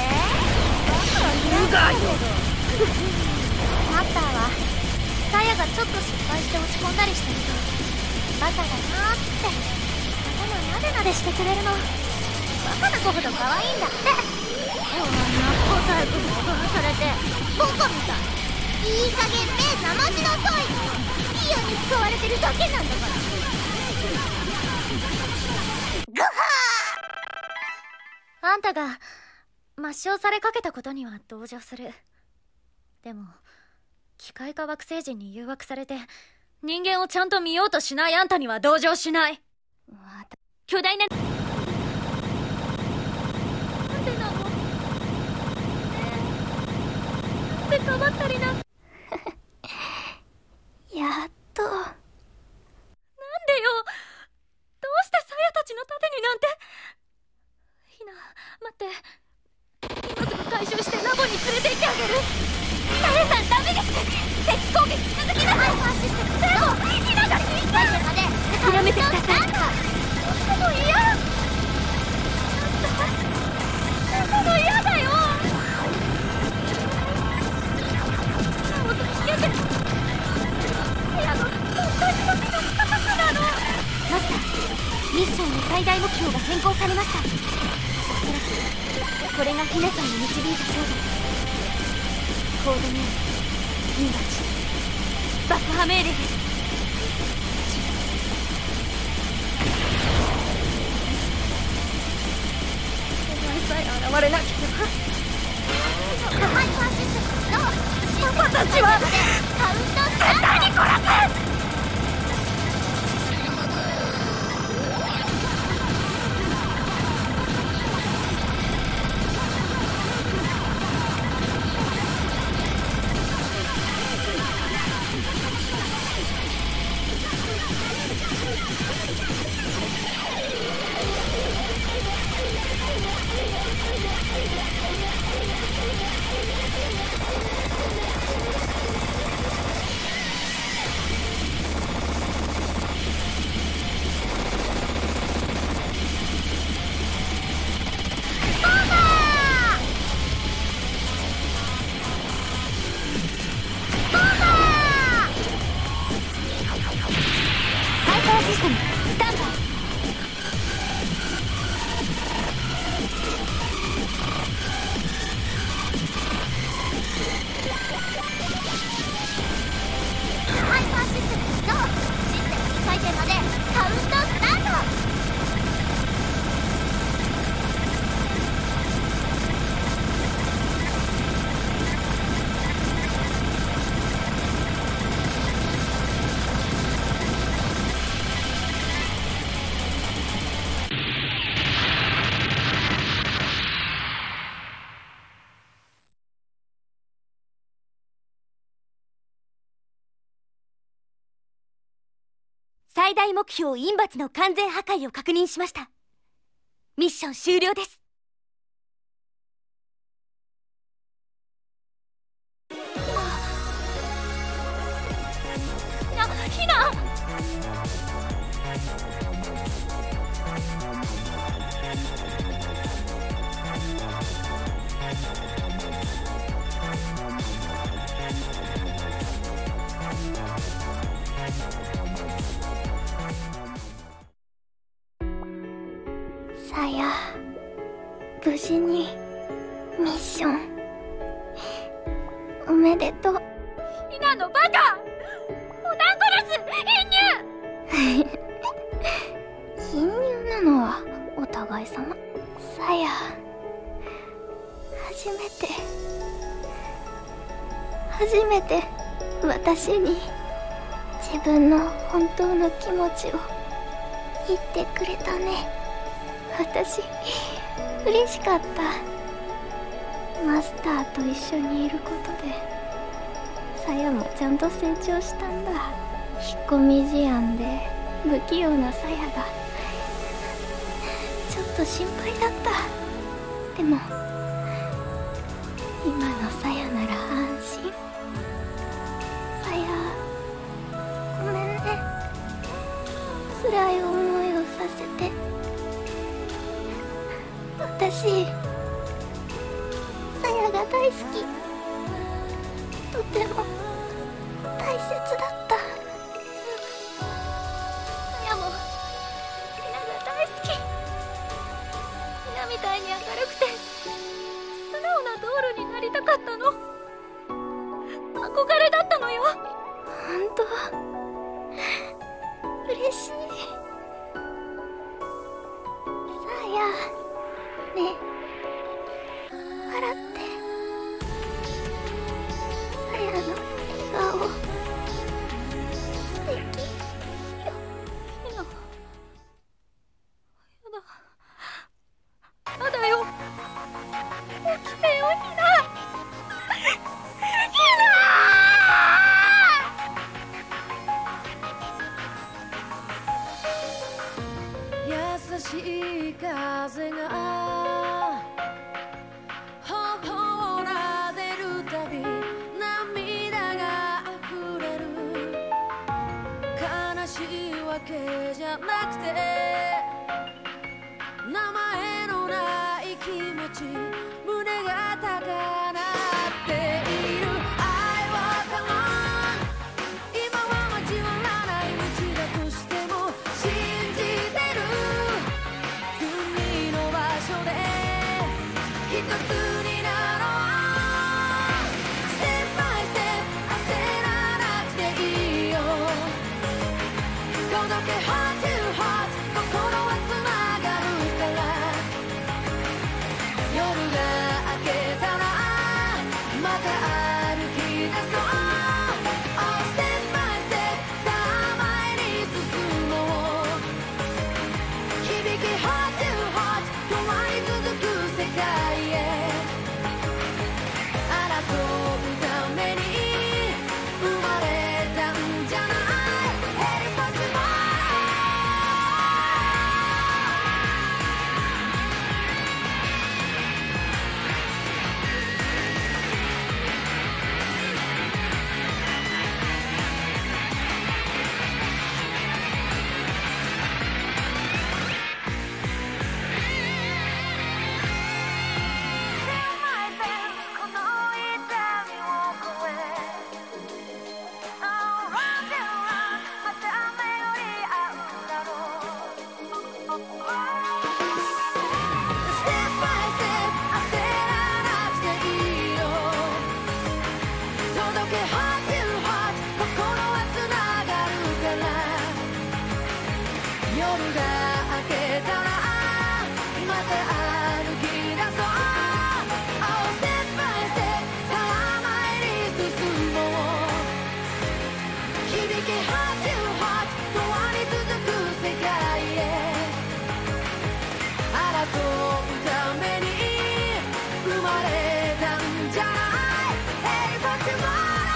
マスターはサヤがちょっと失敗して落ち込んだりしてるとバカだなーって頭なでなでしてくれるの。バカな子ほど可愛いんだって。こんな小細工も踊らされてバカみたい。いい加減目覚ましなさい。嫌に使われてるだけなんだから。グハー。あんたが抹消されかけたことには同情する。でも機械化惑星人に誘惑されて人間をちゃんと見ようとしないあんたには同情しない。巨大な。なんでなの。なんでかばったりな。やっと。なんでよ。どうしてサヤたちの盾になんて。ひな、待って。今すぐ回収してラボに連れて行ってあげる。サヤさんダメです。敵攻撃続きなさい。でもひなが死んだ。やめてください。もう嫌。もう嫌だよ。もっとつけて。部屋の本当に時の価格なの。マスター、ミッションの最大目標が変更されました。おそらくこれがヒネさんに導いたそうです。コードネーム命爆破命令です。お前さえ現れなければ。パパたちは絶対に殺す。 システムスタンバイ。ハイパーシステム起動。システム2回転までカウントスタート。最大目標インバツの完全破壊を確認しました。ミッション終了です。ヒナさや、無事にミッションおめでとう。 ヒナのバカ、お団子です。編入貧乳なのはお互い様。さや、初めて私に自分の本当の気持ちを言ってくれたね。私嬉しかった。マスターと一緒にいることでさやもちゃんと成長したんだ。引っ込み思案で不器用なさやがちょっと心配だった。でも今のさやなら安心。さや、ごめんね。辛い思いをさせて。私、さやが大好き。とても大切だった。さやもみんなが大好き。みんなみたいに明るくて素直なドールになりたかったの。憧れだったのよ。本当嬉しい。さやねえ、笑って。さやの笑顔素敵よ。ひな、やだよ。起きてよ、ひな。 優しい風が頬を撫でるたび涙が溢れる。悲しいわけじゃなくて名前のない気持ち、胸が高鳴っている。愛はかな、今は交わらない道だとしても信じてる。次の場所で一つになろう。ステップバイステップ焦らなくていいよ。届け Heart to Heart、 心はつながるから。夜が明けたらまた歩き出そう。 Oh step by step、 さあ前に進もう。響き Heart to Heart、 変わり続く世界へ。争うために生まれたんじゃない。 Heading for tomorrow。 が明けたらまた歩き出そう Oh step by step さあ前に進もう響け Heart to Heart 永遠に続く世界へ争うために生まれたんじゃない Hey for tomorrow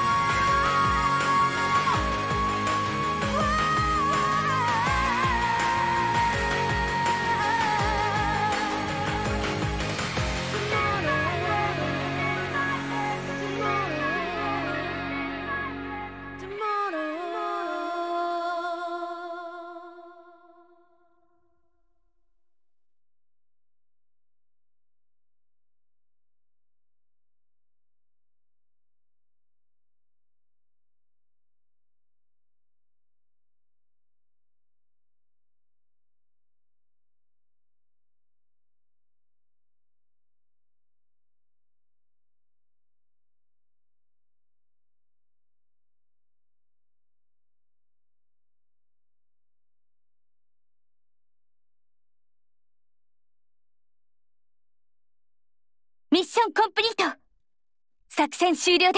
tomorrow ミッションコンプリート。作戦終了です。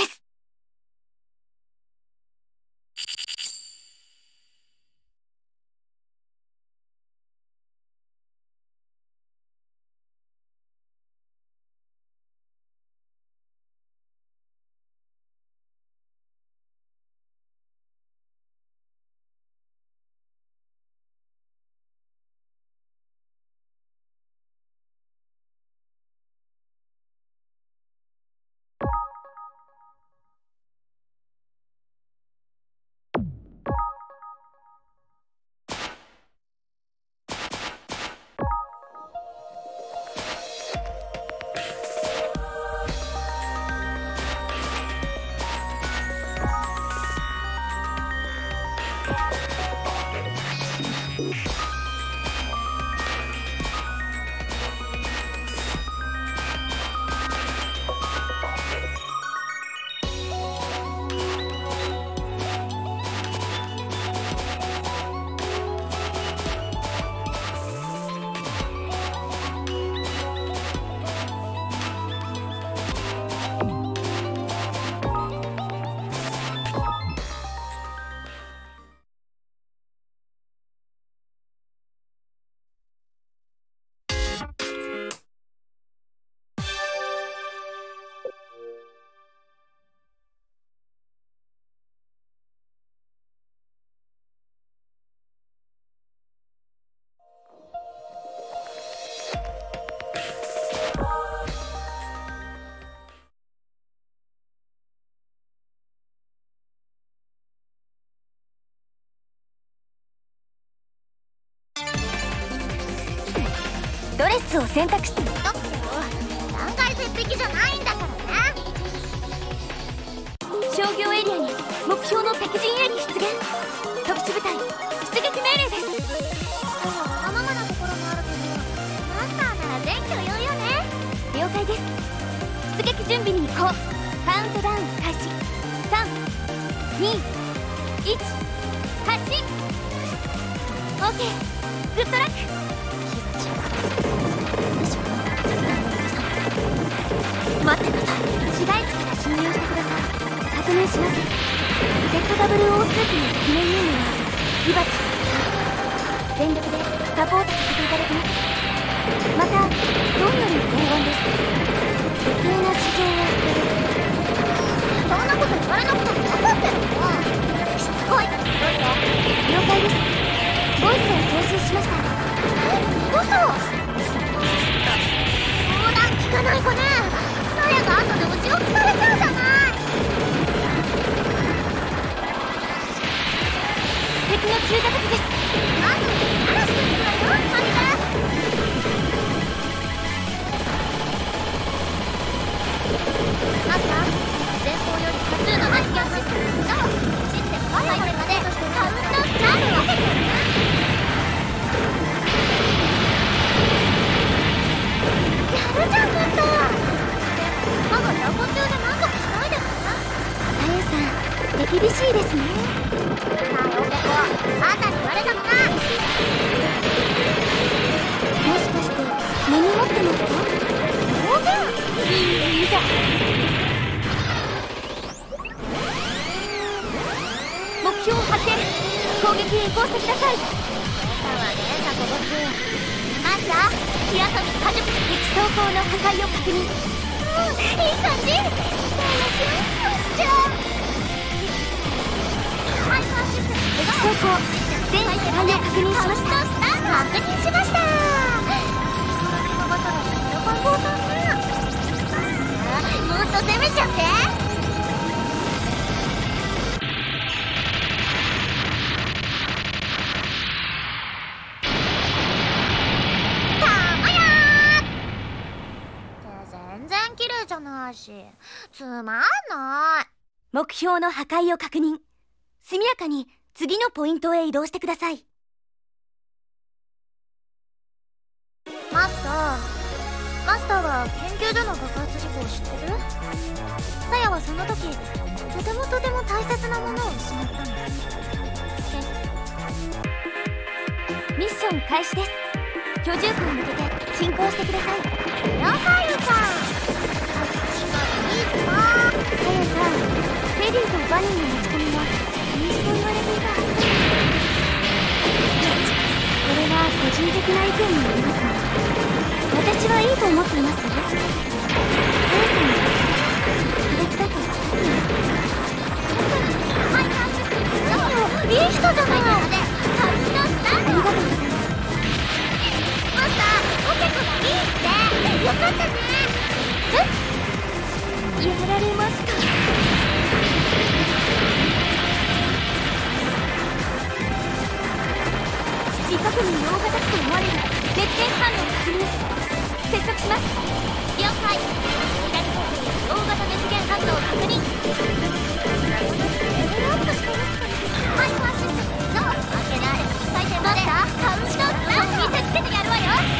ドレスを選択してみたくてよ。断崖絶壁じゃないんだからね。商業エリアに目標の敵陣エリ出現。特殊部隊出撃命令です。 わがままなところもあるけどマスターなら全挙余裕ね。 了解です。出撃準備に行こう。カウントダウン開始。3、2、1、発進。 OK、グッドラック。待ってください。市街地から侵入してください。確認します。ZWO スープの記念任務はリバチ全力でサポートさせていただきます。またどんより伝言です。余計な事情はそんなこと言われなくても分かってるの。しつこい。 了解です。ボイスを送信しました。 嘘。冗談聞かない子ね。さやが後でお仕置きされちゃうじゃない。 敵の中華敵です。 まず嵐の日はよ。マジで。マスター、前方より多数のマスキャンシステムがシステムが入るまでカウントダウンなるわけだよね。やるじゃんマスター。まだラボ中で満足しないですか。 さやさん手厳しいですね。 さあおけこあんたに言われたくない。 標発見。攻撃へ移行してください。 だわね、タコボス。マスター、 火遊び果樹。敵装甲の破壊を確認。 いい感じ。よしじゃあハイパーシステム敵装甲全破壊を確認しました。 確認しました。のバトルで喜んぼうさんな。もっと攻めちゃって。たまやー。全然綺麗じゃないしつまんない。 目標の破壊を確認。速やかに次のポイントへ移動してください。 マスターは研究所の爆発事故を知ってる？さやはその時とても大切なものを失ったんだ。 ミッション開始です。居住区に向けて進行してください。 了解ゆちゃん。いいかさやさん、テリーとバニーの持ち込みが禁止と言われていたはずです。これは個人的な意見になりますが、私はいいと思っていますよ。さやさんに特別だと分かっています。 ハイパーシステム。いい人じゃないの。 ありがとうございます。 マスター、オケコがいいってよかったね。 やられますか。未確認の大型機と思われる熱源反応を確認。接続します。 了解。左方向に大型熱源反応を確認。レベルアップしてますかね。ハイパーシステムの開けられ回転までカウントダウン見せつけてやるわよ。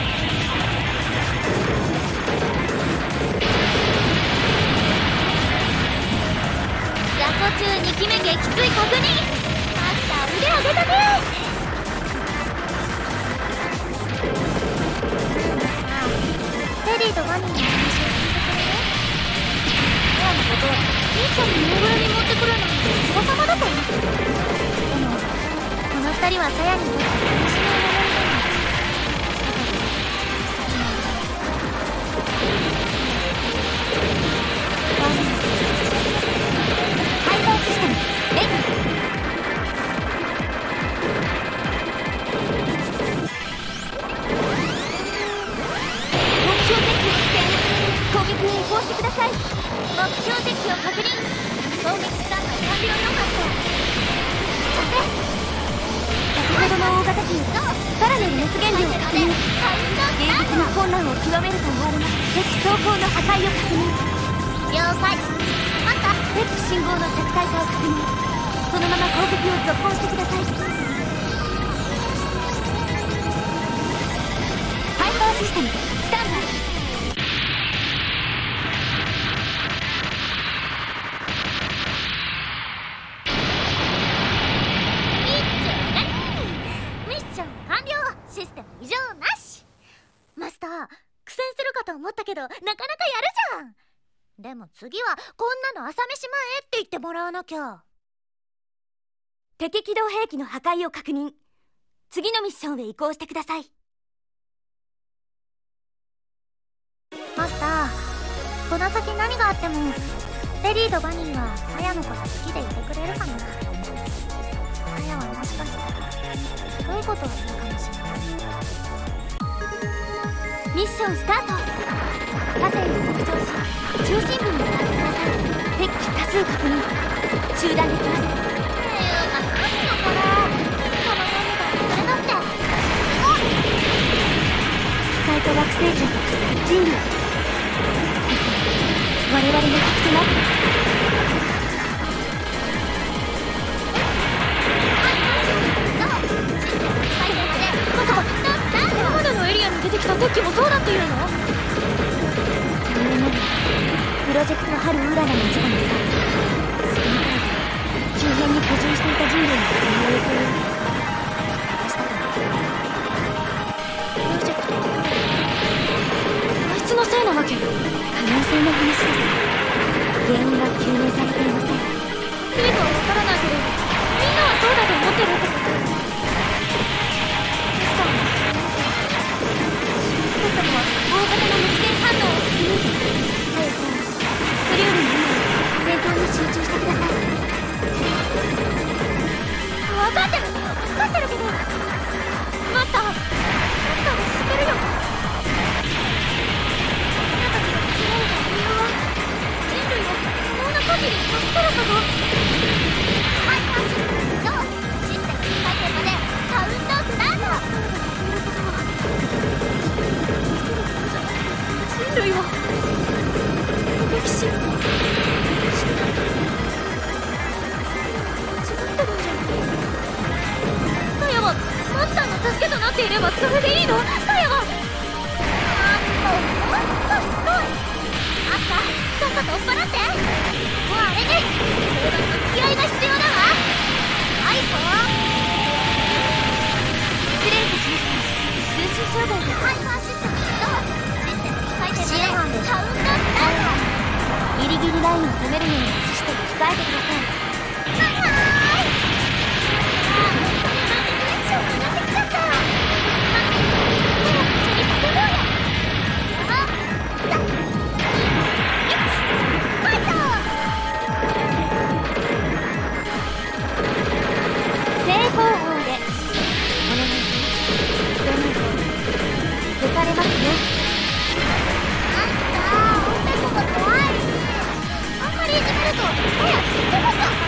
ジャコ中2機目撃墜確認。 マスター腕上げたね。テリーとバニーの話を聞いてくれる？ノアのことミッションにぬいぐるみ持ってくるなんてお子様だと思ってる。でもこの二人はサヤにとって楽しみを守りたいんだ。バニーハイパーシステムレディ。攻撃に移行してください。目標敵を確認。攻撃スタンバイ完了よ。かった先ほどの大型機さらなる熱源量を確認。迎撃の困難を極めると思われます。敵装甲の破壊を確認。 了解。マスター、 敵信号の弱体化を確認。そのまま攻撃を続行してください。ハイパーシステムスタンバイ。 システム異常なし。マスター、苦戦するかと思ったけどなかなかやるじゃん。でも次はこんなの朝飯前って言ってもらわなきゃ。 敵機動兵器の破壊を確認。次のミッションへ移行してください。 マスター、この先何があってもテリーとバニーはサヤのこと好きでいてくれるかな。サヤはもしかしたらひどいことをするかもしれない。 ミッションスタート。河川に北上し中心部に向かってください。敵機多数確認。中断できます。 何よこれ。この何がそれだって。 機械と惑星人人類。我々の敵となってまだのエリアに出てきた敵もそうだっていうの？ 残念ながらプロジェクト春うららの事故の際、少なからず周辺に居住していた人類がその影響を受け私だとプロジェクトあいつのせいなわけ？ 可能性の話です。原因は究明されていません。 意味がわからないけどみんなはでもそれでいいの？さやはあったさっさと追っ払って。もうあれね、定番の気合が必要だわ。はいぞ。失礼いたしました。通信障害でハイパーシステムとシステムに書いてまでカウントダウン。ギリギリラインを攻めるようにして控えてください。はいはーい。ああ、テンション上がってきちゃった。早く一緒に叫ぼうよ。正方法でお願いします。抜かれますね。あんた女の子怖いし、あんまりいじめると早く死んでますか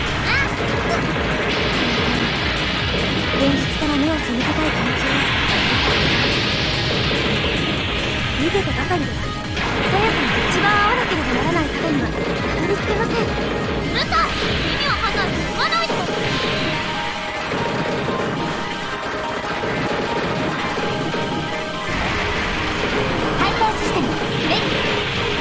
現実から目を背けたい気持ちは見ててばかりではさやさんと一番会わなければならない方にはたどり着けません。うるさい。意味わかんないと言わないで。ハイパーシステムレディ。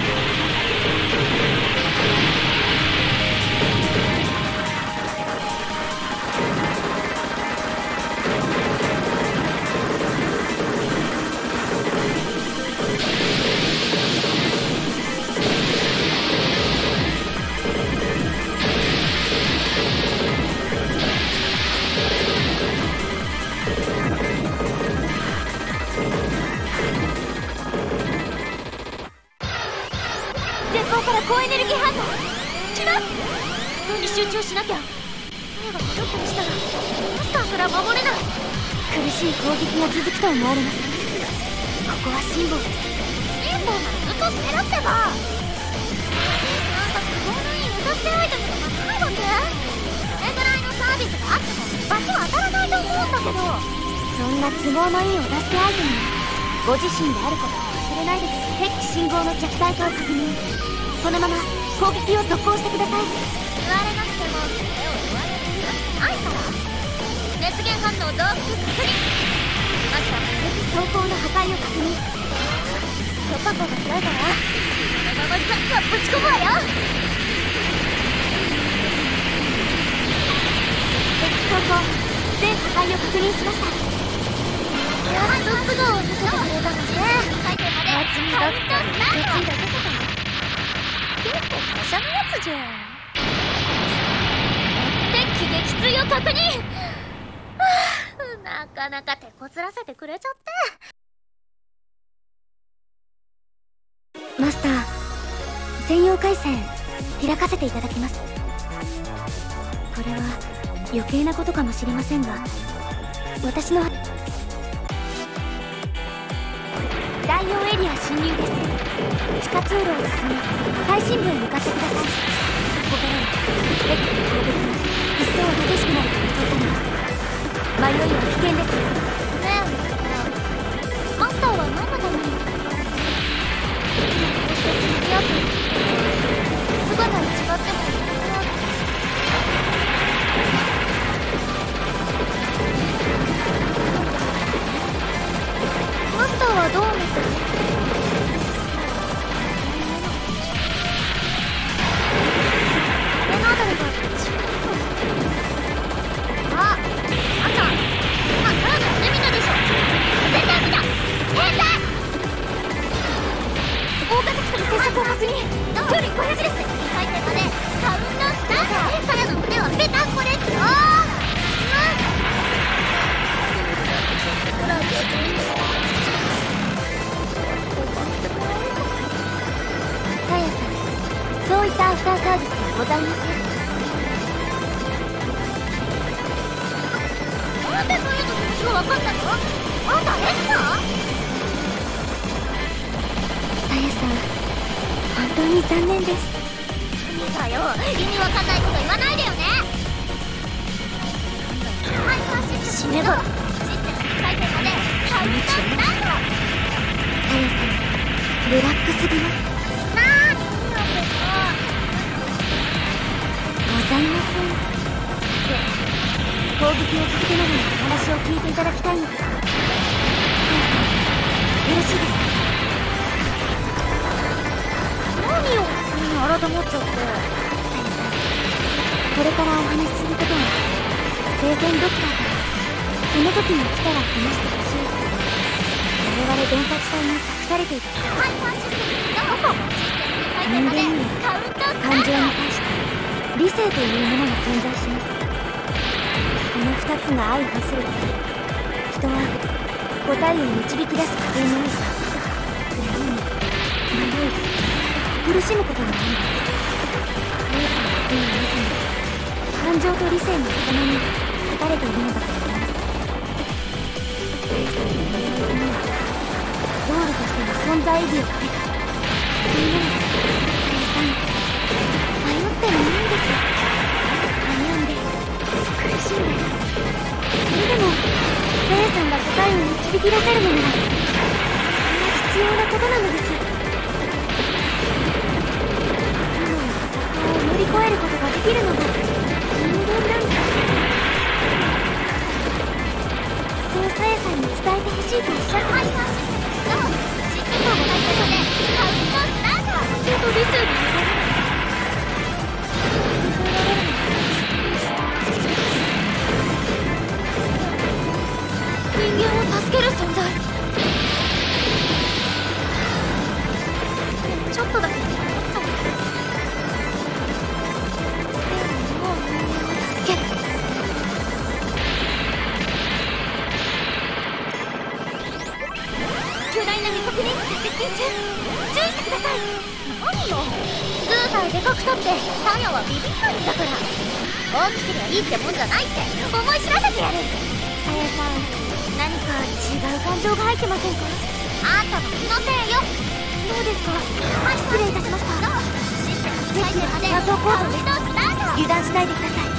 高エネルギー反応来ます。本当に集中しなきゃ。鞘が戻ったりしたらマスターすら守れない。苦しい攻撃が続くと思われます。ここは辛抱です。辛抱ならずっとしてるってば。なんか都合のいい歌ってアイテムとかないわけ？それぐらいのサービスがあっても場所当たらないと思うんだけど。そんな都合のいいお助けアイテムはご自身であることを忘れないでください。敵機信号の弱体化を確認。このまま攻撃を続行してください。言われなくてもそれを言われる以外ないから。熱源反応増幅確認。まずは敵装甲の破壊を確認。突破口が広いからこのままザッとぶち込むわよ。敵装甲全破壊を確認しました。やっと素顔を見せてくれたのね。厚みだったり受け継いだとこかな。結構華奢なやつじゃん。敵機撃墜を確認。なかなか手こずらせてくれちゃって。マスター、専用回線開かせていただきます。これは余計なことかもしれませんが、私の大用エリア侵入です。地下通路を進み最深部へ向かってください。ここからは敵機の攻撃が一層激しくなると予想されます。迷いは危険ですよ。ねえ、マスターは何のためにこうして続き合って姿が違ってもマスターはどう思ってる？そういったアフターサービスはございません。なんでそういうの私が分かったの？あんたレスナー？さやさん、本当に残念です。何だよ、意味わかんないこと言わないでよね。ハイパーシステム死ねばシステムに書いてまでカウントスタート。さやさん、リラックスすぎます。ございません。で、攻撃を続けながらお話を聞いていただきたいのです。 よろしいですか？ 何よ急に改まっちゃって。 これからお話しすることは生前ドクターからその時に来たら話してほしいって我々電波地帯に託されていた。 ハイパーシステムどこ？ 人間には感情に対して理性というものが存在します。この2つが相反すると人は答えを導き出す過程において悩み、迷い、苦しむことがあるんです。皆さんの国の中に感情と理性の狭間に書かれているのだと思います。皆さんの願いには道路としての存在意義をかけたみんなのさやさん迷ってもいいんですよ。悩んで苦しんでそれでもさやさんが答えを導き出せるのならそれは必要なことなのです。今の戦いを乗り越えることができるのが人間なんだ。そうさやさんに伝えてほしいとおっしゃってました。どうシステムを入ったのでカウントスタート。ちょっと理性に人間を助ける存在。ちょっとだけもう人間を助ける。巨大な未確認機が接近中。注意してください。何よ図体でかくたってサヤはビビったんだから大きけりゃいいってもんじゃないって思い知らせてやる。さやさん何か違う感情が入ってませんか？あんたの気のせいよ。そうですか。はい、失礼いたしました。システム再生まで謎コードで油断しないでください。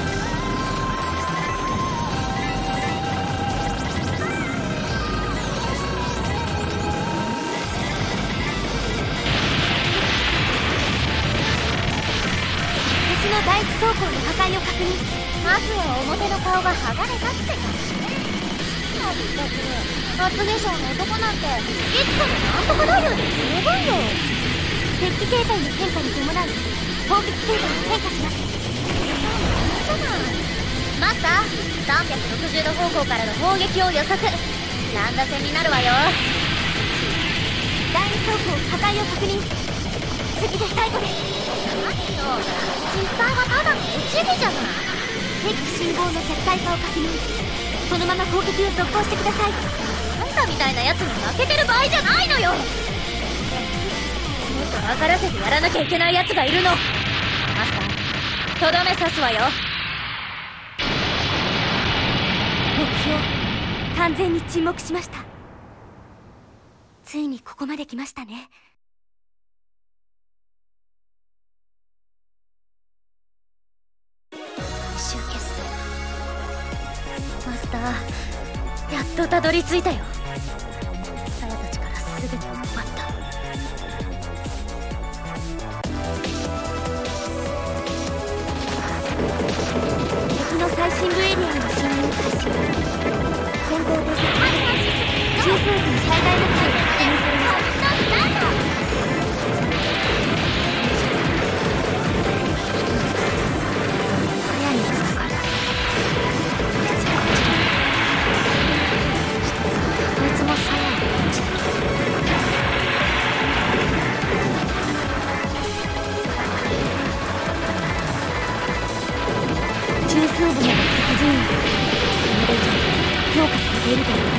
敵の第一走行の破壊を確認。まずは表の顔が剥がれたって感じね。まったく発言者の男なんていつかのなんとかダイヤで十分よ。デッキ形態の変化に伴い攻撃形態も変化します。じゃないマスター360度方向からの砲撃を予測。乱打戦になるわよ。第二走行破壊を確認。次で最後です。何よ実際はただの打ち火じゃない。敵信号の弱体化を確認。このまま攻撃を続行してください。あんたみたいなやつに負けてる場合じゃないのよ。もっと分からせてやらなきゃいけないやつがいるの。マスターとどめ刺すわよ。目標完全に沈黙しました。ついにここまで来ましたね。集結マスターやっとたどり着いたよ。サヤたちから全てを奪った。敵の最深部エリアへの侵入開始。戦闘で中世紀最大目標が確認されました。サヤにかかる。こいつもサヤを感じる。中枢部の敵陣員これ以上強化されていると思います。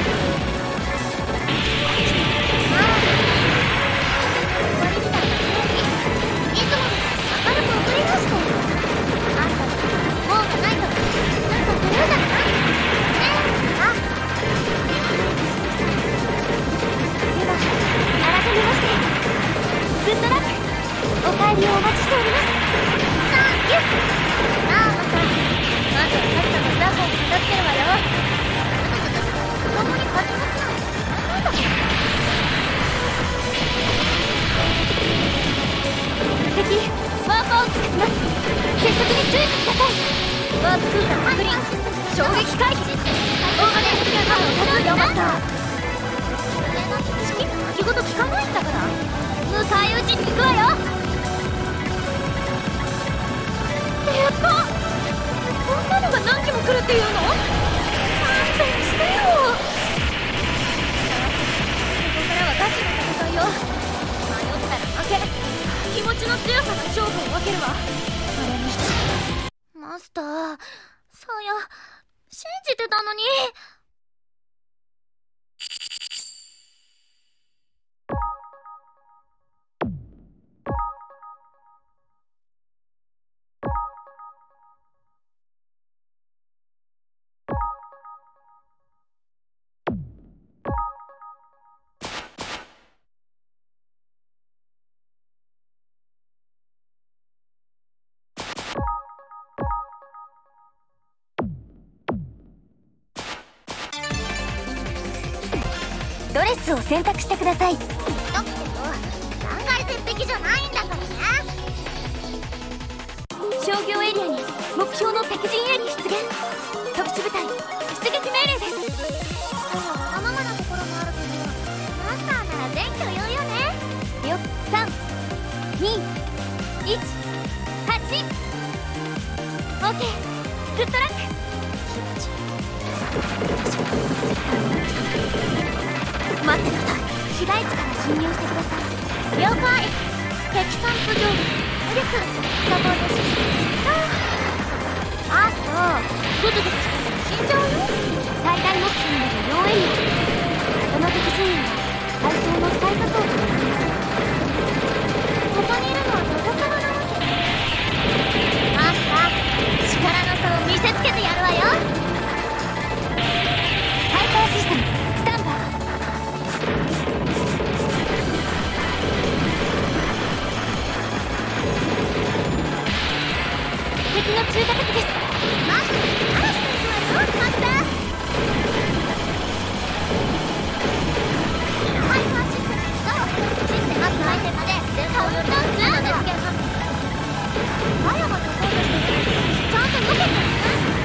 終わりみたいな雰囲気いつもの明るく送り出してあんたのもうがないとなんか狂うじゃないねえ。あでは改めましてグッドラックお帰りをお待ちしております。サンキュー。ああまたまずはさっさとザホを片付けるわよ。子供に勝ちますなんてなんだ。敵ワープアウトします。接触に注意してください。ワープ空間確認。衝撃回避。大金カードを多数よマスター。 事聞かないんだから。 迎え撃ちに行くわよ。 やった。こんなのが何機も来るっていうの？勘弁してよ。ここからはガチの戦いよ。迷ったら負け。気持ちの強さが勝負を分けるわ。あれにしてマスター、さや信じてたのに。 ドレスを選択してください。 だけど断崖絶壁じゃないんだからね。 商業エリアに目標の敵陣エリ出現。特殊部隊出撃命令です。 わがままなところもあるけど、マスターなら全挙言うよね。 よ、3、2、1、発進。 OK、 グッドラック。待ってください。市街地から侵入してください。 了解。敵散布上部無力サポートシステム。あとグズグズして死んじゃうよ。 最大目標まで4エリア。この敵陣員は対象の再加工となります。 ここにいるのはどこからなわけ？マスター、力の差を見せつけてやるわよ。 ハイパーシステムスタンバー。敵の中華敵です。 マスター、嵐していくわよ。マスター、ハイパーシステムとシステムのアイテムまでカウントダウンするのです。あやまとそうとしてる。ちゃんと避けてるね。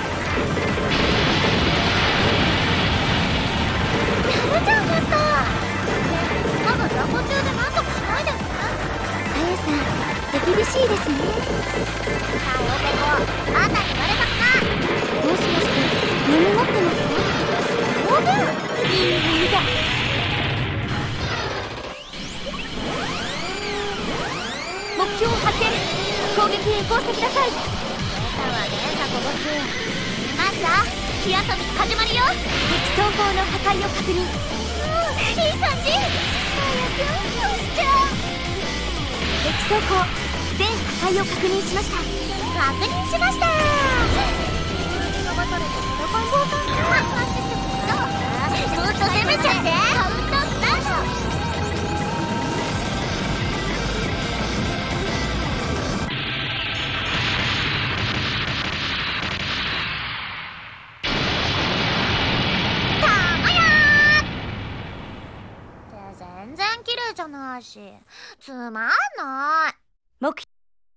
やるじゃんマスター。まだ雑魚中でなんとかしないでね。 さやさん、手厳しいですね。 さよペコ、あんたに言われたくない。 もしかして根に持ってますか？ 当然いいだ。目標発見。攻撃へ移行してください。 出たわね、タコボス。マスター、火遊び始まるよ。 敵装甲の破壊を確認。 いい感じ。早くしちゃう。 敵装甲全破壊を確認しました。 確認しました。飛ばされてドラゴンボールハイパーシステムともっと攻めちゃって。カウントスタート。全然綺麗じゃないしつまんない。 目標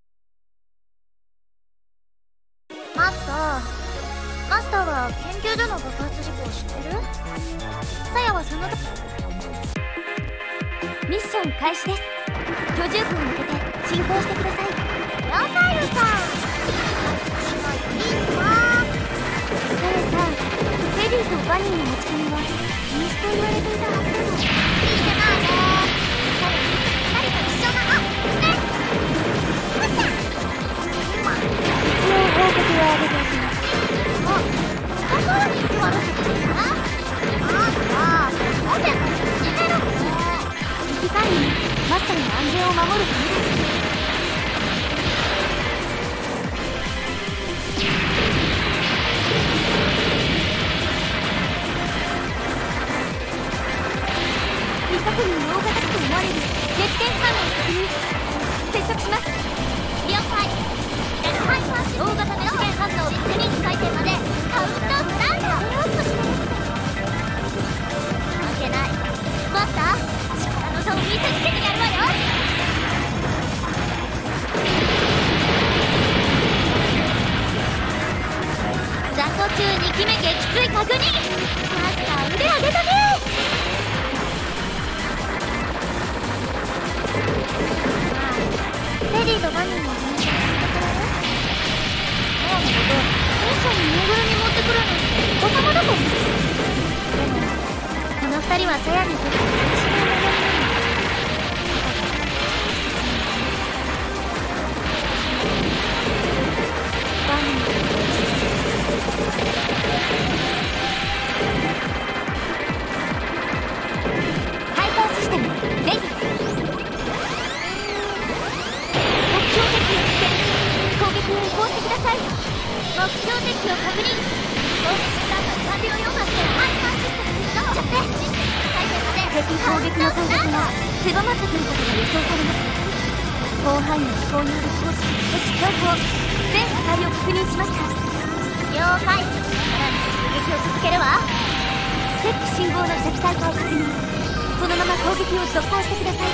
マスターは研究所の爆発事故を知ってる？さやはそのミッション開始です。居住区に向けて進行してください。 了解ルさん。いいわ。 さやさん、フェリーとバニーの持ち込みは禁止と言われていたはずです。 いいじゃないね。2人と一緒なのね。マスター、 一応報告を上げておきます。 あ、だからに言われてくるんだ。マスター、オペも始めろ。 危機管理にマスターの安全を守るためです。未確認の大型機と思われる熱電反応確認。接触します。 了解。ハイパーシステム大型熱源反応確認回転までカウントスタート。負けない。マスター、力の差を見せつけてやるわよ。雑魚中2機目撃墜確認。マスター腕上げたね。 はさやにとって私の守りなの。バニーハイパーシステムレディ。目標敵をつけ攻撃を移行してください。目標敵を確認。攻撃スタート完了よかったらハイパーシステムに使おう。敵攻撃の間隔が狭まってくることが予想されます。広範囲の飛行による攻撃強行全破壊を確認しました。 了解。さらに攻撃を続けるわ。 チェック信号の敵対化を確認。そのまま攻撃を続行してください。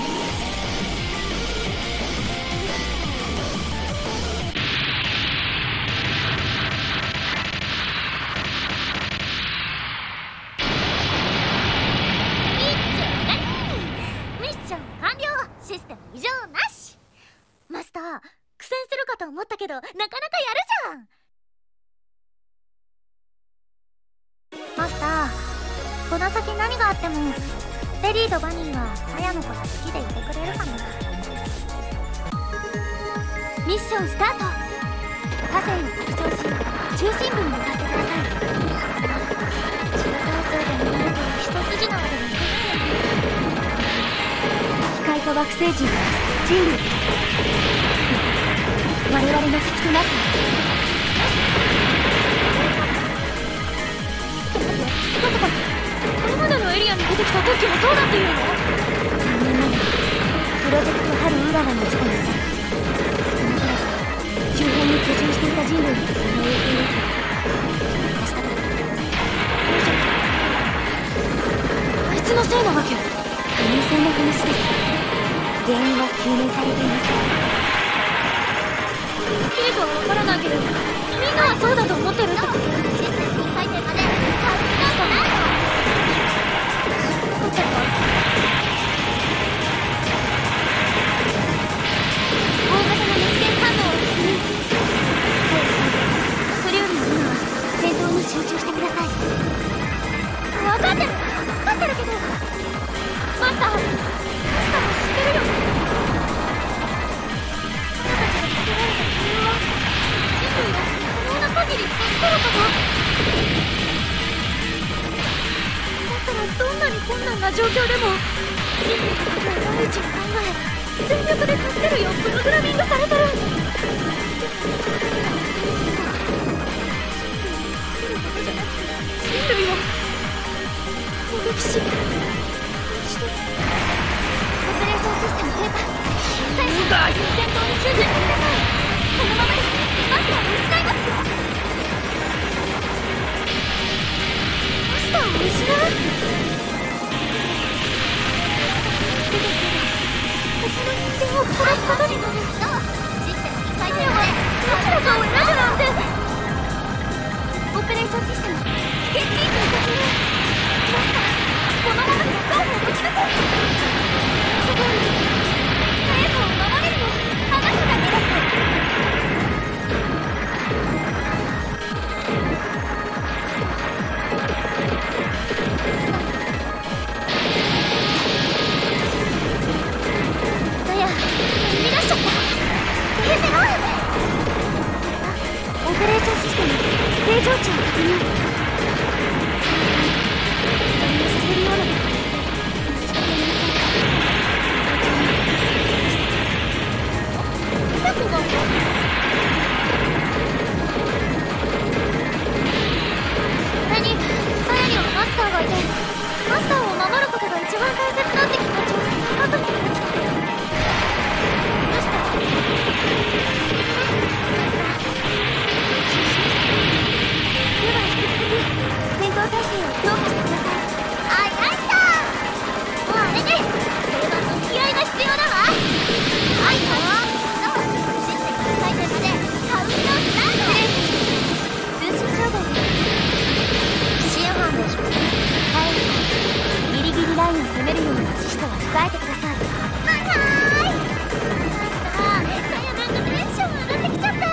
マスター、苦戦するかと思ったけどなかなかやるじゃん。マスター、この先何があってもベリーとバニーはサヤのこと好きでいてくれるかな。 ミッションスタート。河川を北上し中心部に向かってください。 中体制で見えると一筋縄ではい機械と惑星人は人類です。我々の敵となっています。 まさかこれまでのエリアに出てきた時もそうだっていうの？ 3年前プロジェクト春ウララの事故の際、少なからず周辺に居住していた人類がその影響を受け出したからあいつのせいなわけ？ 可能性の話です。原因は究明されています。 ケイブはわからないけどみんなはそうだと思ってるってこと？ システム2回転までカウントダウンだ。大型の熱源反応を確認。それよりも今は戦闘に集中してください。 分かってるけどマスターも知ってるよ。あなたたちがつけられた理由は人類が可能な限り助けること。だったらどんなに困難な状況でも人類のことを第一に考え全力で助けるようプログラミングされてる。人類を攻撃しオペレーションシステム停滞。戦闘に集中してください。このままでマスターを失いますよ。マスターを失う？出てくれば他の人間を殺すことになる。システム2回転までどちらかを選ぶなんて。 オペレーションシステム現地位置に突入。マスター、このままではゴールを持ちなさい。すごい。生徒を守れるのあなただけです。 さや、逃がしちゃった。消えてない。 オペレーションシステム正常値を確認。させるようなそれにさやにはマスターがいてマスターを守ることが一番大切だって気持ちを再確認できた。どうした？ では引き続き戦闘態勢を強化してください。 あいあいた。もうあれね。定番の気合が必要だわ。はいよ。システム2回転までカウントダウンスタート。 通信障害です。 深夜班でしょ。 はい。ギリギリラインを攻めるように指示とは控えてください。 はいはーい。さやなんかテンション上がってきちゃった。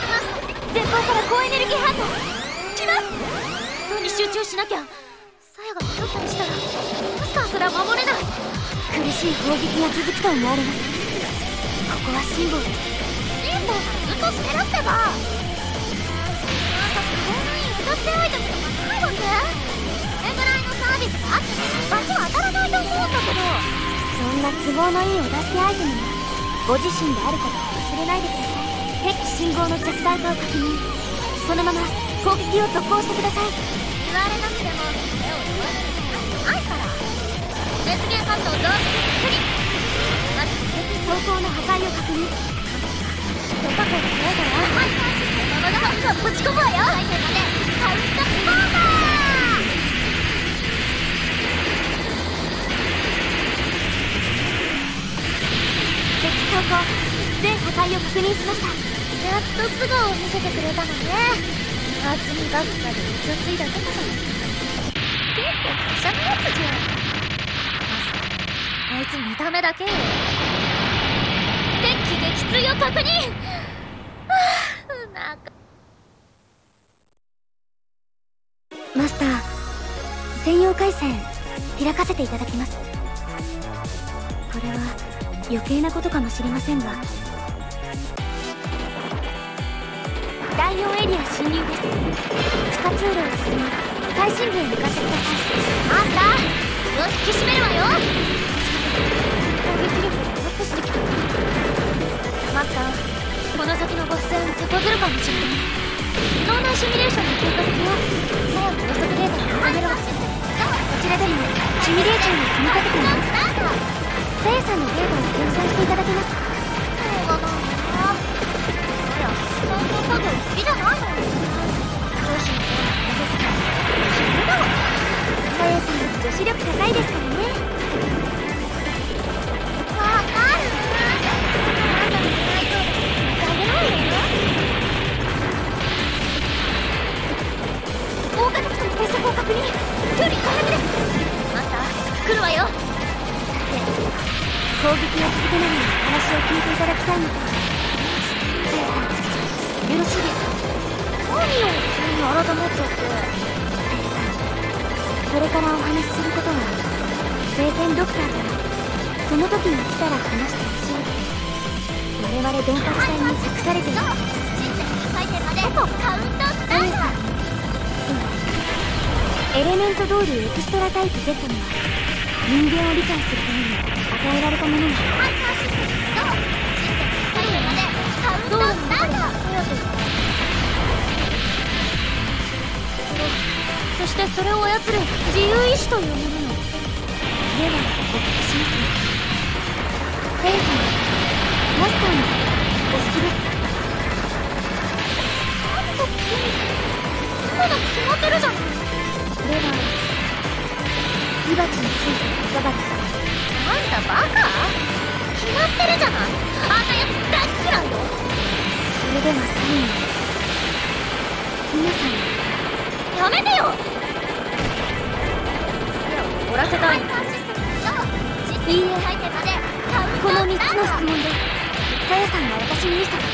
前方から高エネルギー反応。 来ます。本当に集中しなきゃ。さやが迷ったりしたらマスターすら守れない。 苦しい砲撃が続くと思われます。ここは辛抱です。 辛抱ならずっとしてるってば。なんか都合のいい歌ってアイテムとかないわけ？これぐらいのサービスがあっても罰は当たらないと思うんだけど。 そんな都合のいいお助けアイテムがご自身であることを忘れないでください。敵信号の弱体化を確認。そのまま攻撃を続行してください。 言われなくても手を取られることないから。熱源反応同時クリック。まず敵走行の破壊を確認。 どこかがないからハイパーシステムが今ぶち込むわよ。相手までカウントパーマー。 敵走行全破壊を確認しました。 やっと素顔を見せてくれたのね。厚みばっかで嘘ついだとこだ。結構華奢なやつじゃん。あいつ見た目だけよ。敵撃墜を確認。なんかマスター、専用回線開かせていただきます。これは余計なことかもしれませんが、第4エリア侵入です。地下通路を進み最深部へ向かってください。 マスター、気を引き締めるわよ。 攻撃力がアップしてきた。 マスター、この先のボス戦手こずるかもしれない。脳内シミュレーションの結果的をさやの予測データにまとめろ。 こちらでもシミュレーションを組み立てています。さやさんのデータを計算していただけます。 そうだなあ。そりゃスタンド作業好きじゃないの。女子の方が死ぬだわ。 さやさんは女子力高いですからね。 わかる。あんたのないとダメないよ。 大型機との接触を確認。距離完璧です。 マスター、来るわよ。 攻撃を続けながら話を聞いていただきたいのです。さやさん、よろしいですか？ 何よ、急に改まっちゃって。 さやさん、これからお話しすることは聖剣ドクターからその時が来たら話してほしい。我々電波機体に託されているシステム2回転までカウントスタート。 エレメントドールエクストラタイプ Z には人間を理解するために与えられたものがハイパーシステムとシステム2回転までカウントスタート。そしてそれを操る自由意志というものよ。 ではお聞きしますね。さやさん、マスターのお好きですか？ なんと君、まだ決まってるじゃない。 では火鉢についていかがですか？ あんたバカ？決まってるじゃない。あんなやつ大嫌いよ。 それでは最後に皆さん、 やめてよ。終わらせたい。 いいえ、この3つの質問でさやさんが私に見せた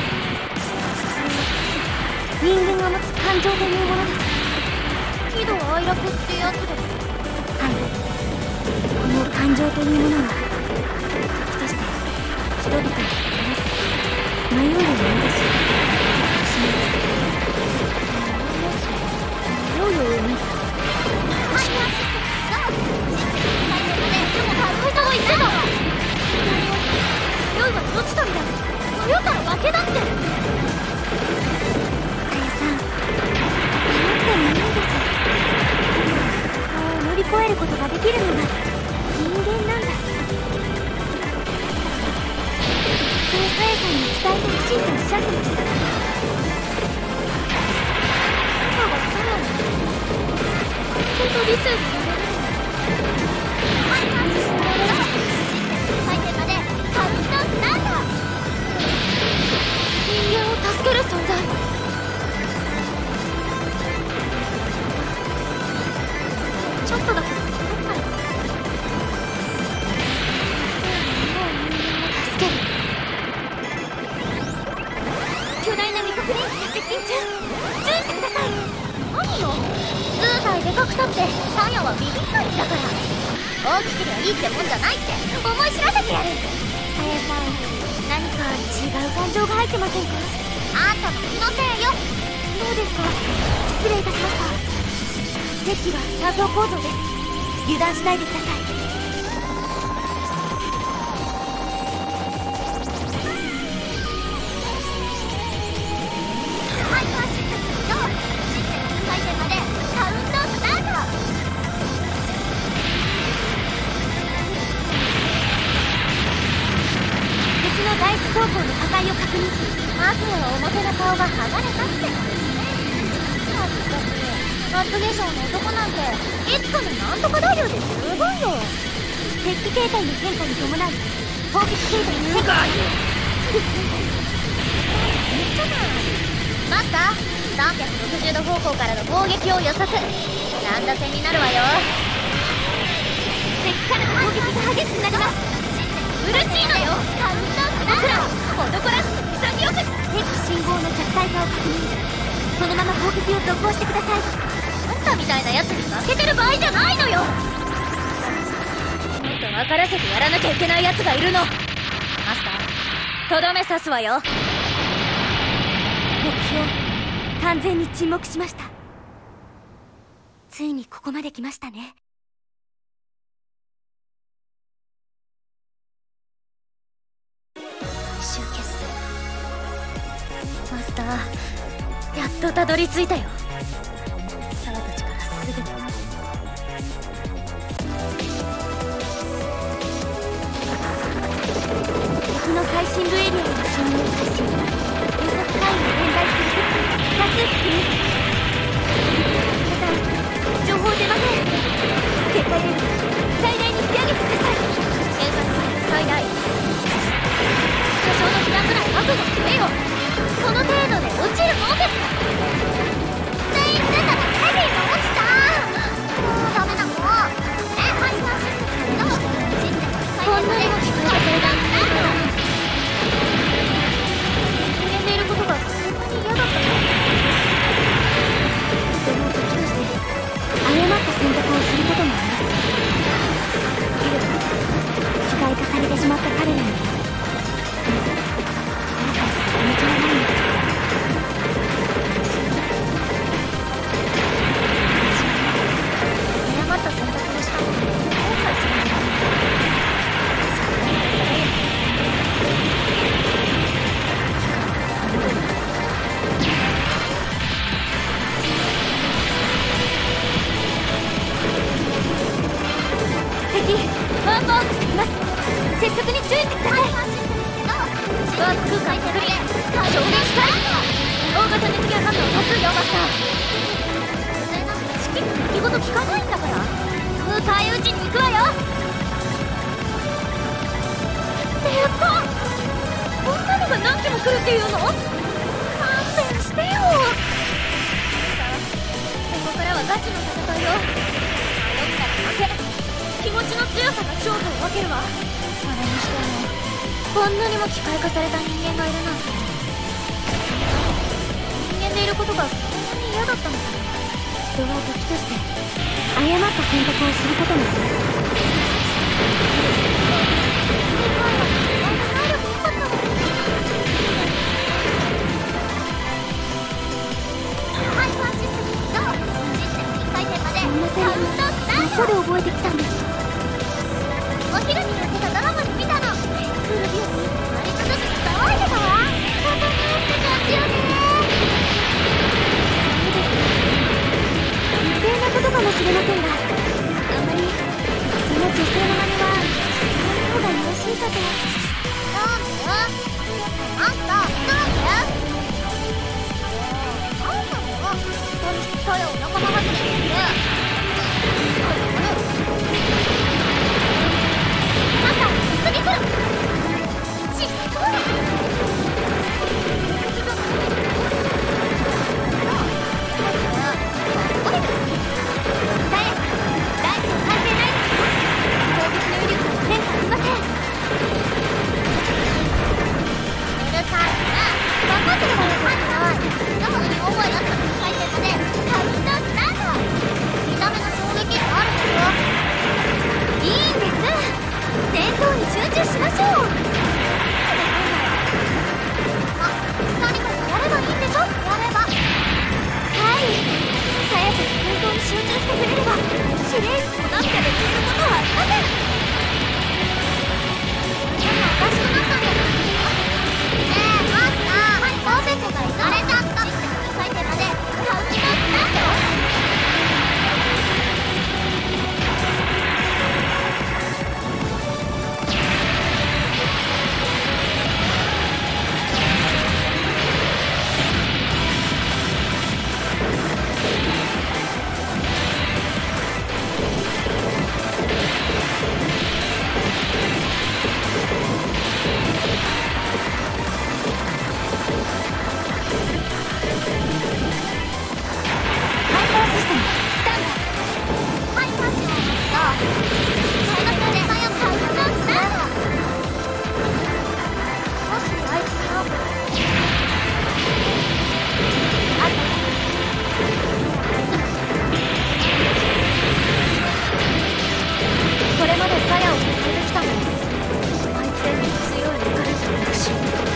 人間が持つ感情というものです。 喜怒哀楽ってやつです。 はい、この感情というものは時として人々を話す迷うようにです。迷うように。 言ってたわ。酔いはどっちだみたい。迷ったら負けだって。 さやさん、迷ってもいいです。乗り越えることができるのが人間なんだ。そうさやさんに伝えてほしいとおっしゃってました。 今がさやにちょっと理性が乗れるの。はい、マジして回転までカウントスタート。人間を助ける存在。ちょっとだけど分かる。助ける。 巨大な未確認機が接近中。注意してください。 何よ、図体でかくだってサヤはビビんないんだから。大きければいいってもんじゃないって思い知らせてやる。さやさん、何か違う感情が入ってませんか？あんたの気のせいよ。そうですか、失礼いたしました。敵は多層構造です。油断しないでください。ハイパーシステム起動。システム回転までカウントスタート。敵の第一走行の破壊を確認し、まずは表の顔が剥がれたってことですね。まったく発電者の男なんていつかのなんとか大量で十分よ。敵機形態の変化に伴い砲撃形態の変化にマスター、360度方向からの砲撃を予測。乱打戦になるわよ。敵からの砲撃が激しくなります。うるしいのよ。僕ら男らしく潔く敵信号の弱体化を確認。そのまま砲撃を続行してください。あんたみたいなやつに負けてる場合じゃないのよ。もっと分からせてやらなきゃいけないやつがいるの。マスター、とどめ刺すわよ。 目標完全に沈黙しました。ついにここまで来ましたね。 集結。マスター、やっとたどり着いたよ。サワたちからすぐに。 敵の最深部エリアへの侵入開始。予測範囲を展開する多数確認。皆さん、情報出ません。結果レベル最大に引き上げてください。 検索最大。多少の避難ぐらい覚悟してよ。この程度で落ちるもんですか。全員出たらヘビーが落ちた。もうダメなの。ハイパーシステムのシステムこんなにも聞こえてくれたんだ。 人間でいることがそんなに嫌だったの。 でも時として誤った選択をすることもあります。けれど機械化されてしまった彼らには気持ちがないんです。 誤った選択をしたのに後悔するんだ。 敵ワープアウトしてきます。接触に注意してください。 ワープ空間確認。衝撃したい。大型熱源反応多数よマスター。チキンの泣き言聞かないんだから。迎え撃ちに行くわよ。でかっ。こんなのが何機も来るっていうの？勘弁してよ。さあ、ここからはガチの戦いよ。迷ったら負け。気持ちの強さが勝負を分けるわ。それにしてもこんなにも機械化された人間がいるなんて。人間でいることがそんなに嫌だったのかな。 人は時として誤った選択をすることもあります。 ハイパーシステム起動。システム1回転までそんなセリカウントスタート。 フどこで覚えてきたんです。 お昼にやってたドラマで見たの。クールビューティーマリカ女子が騒いでたわ。大人って感じよね。 余計なことかもしれませんが、あまりその女性の真似はしない方がよろしいかと。 なんで？あんたなんで？あんたも一人一人を仲間外れにしてマスター、次来る。ちっとだ。覚えてるわよ、はい。どこに大声があったの？回転までカウントスタート。 集中してくれれば司令室もなくてできることはありません。 でもおかしくなったんじゃない？ねえマスター、パーフェクトがいかれちゃった。 最低までカウントスタート。これまでサヤを支えてきたのに、あいつで強いイカレンジをなくし、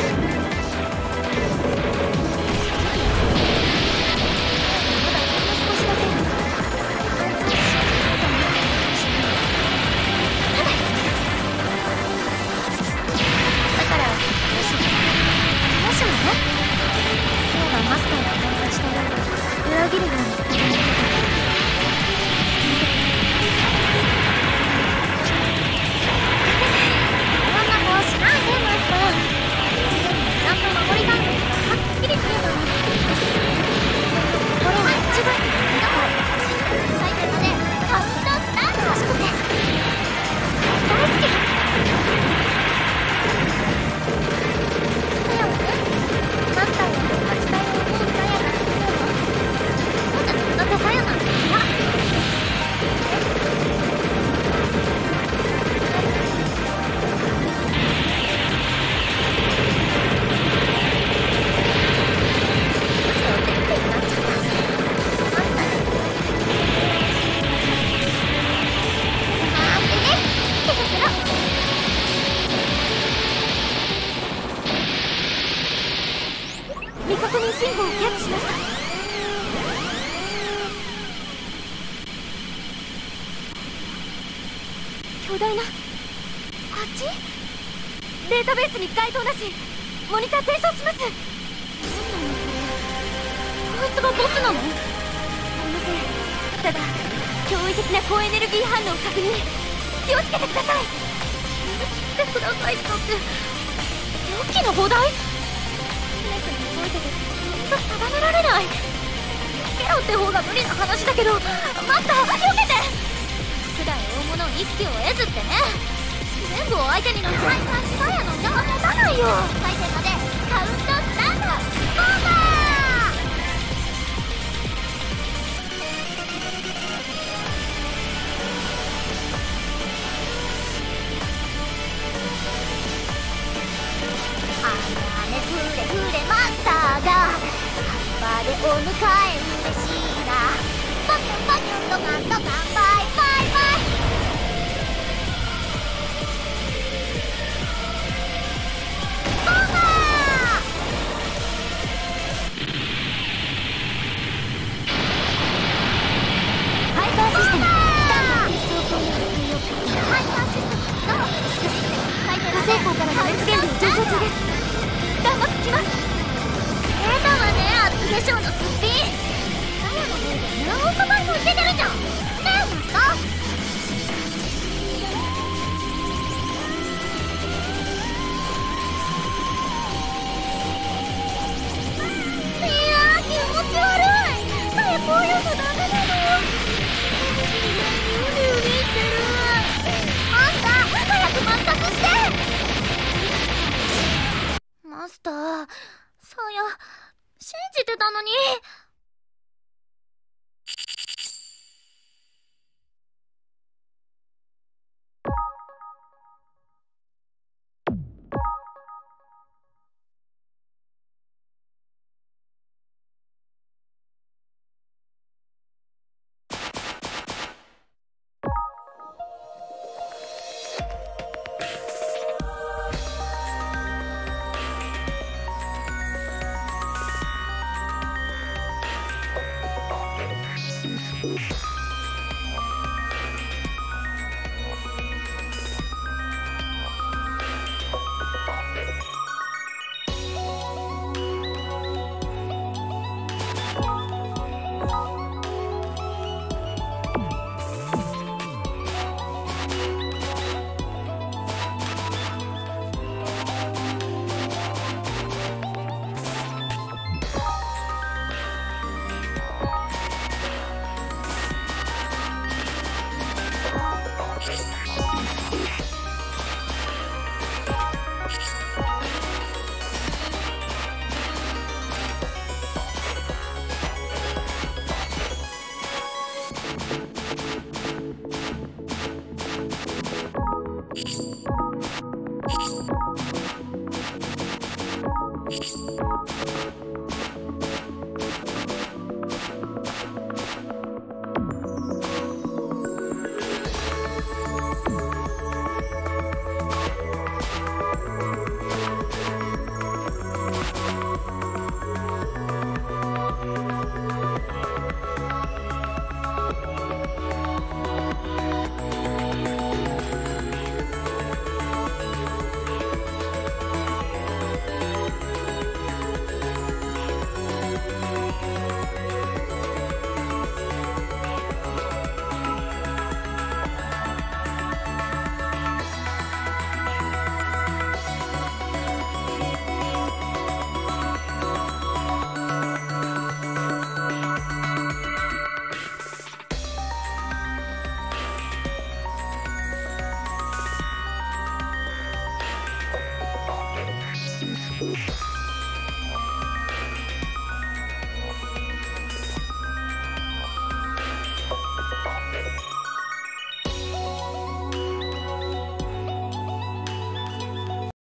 まだほんの少しだけあいつを信じようと思ってたかもしれない。だからもしもね、今日がマスターが反対したように裏切るように言われたからしないでマスター。ちゃんと守りたいことがはっきり見えたのに、これは一番だから最低までカウントスタート。欲しくて大好き。サヤはね、マスターが勝ちたいと思うサヤが好きなの。そうじゃなくなってサヤなんて嫌。未確認信号をキャッチしました。巨大なハッチ？データベースに該当なし。モニター提唱します。何なのこれ。こいつがボスなの？すみません。ただ驚異的な高エネルギー反応を確認。気をつけてください。気をつけてくださいだって良きの放題？動いててほんと定められない。避けろって方が無理な話だけど、マスター避けて。普段大物一気を得ずってね。全部を相手にのサヤの邪魔持たないよ。最低までカウントスタート。オーバー。フレフレマスターが葉っぱでお迎え嬉しいな。パキュンパキュンドカンドカンバイバイバイ。オーバー。ハイパーシステムスタンバイ輸送攻撃。ハイパーシステムどう？しかし火星港からの熱源流上昇中です。頑張ってきます。出たわね、厚化粧のすっぴん。サヤの方で何億倍もいけてるじゃん。ねえマスター。いやー気持ち悪い。サヤこういうのダメなの。うりうりしてる。マスター早く抹殺して。マスター、サヤ信じてたのに。 「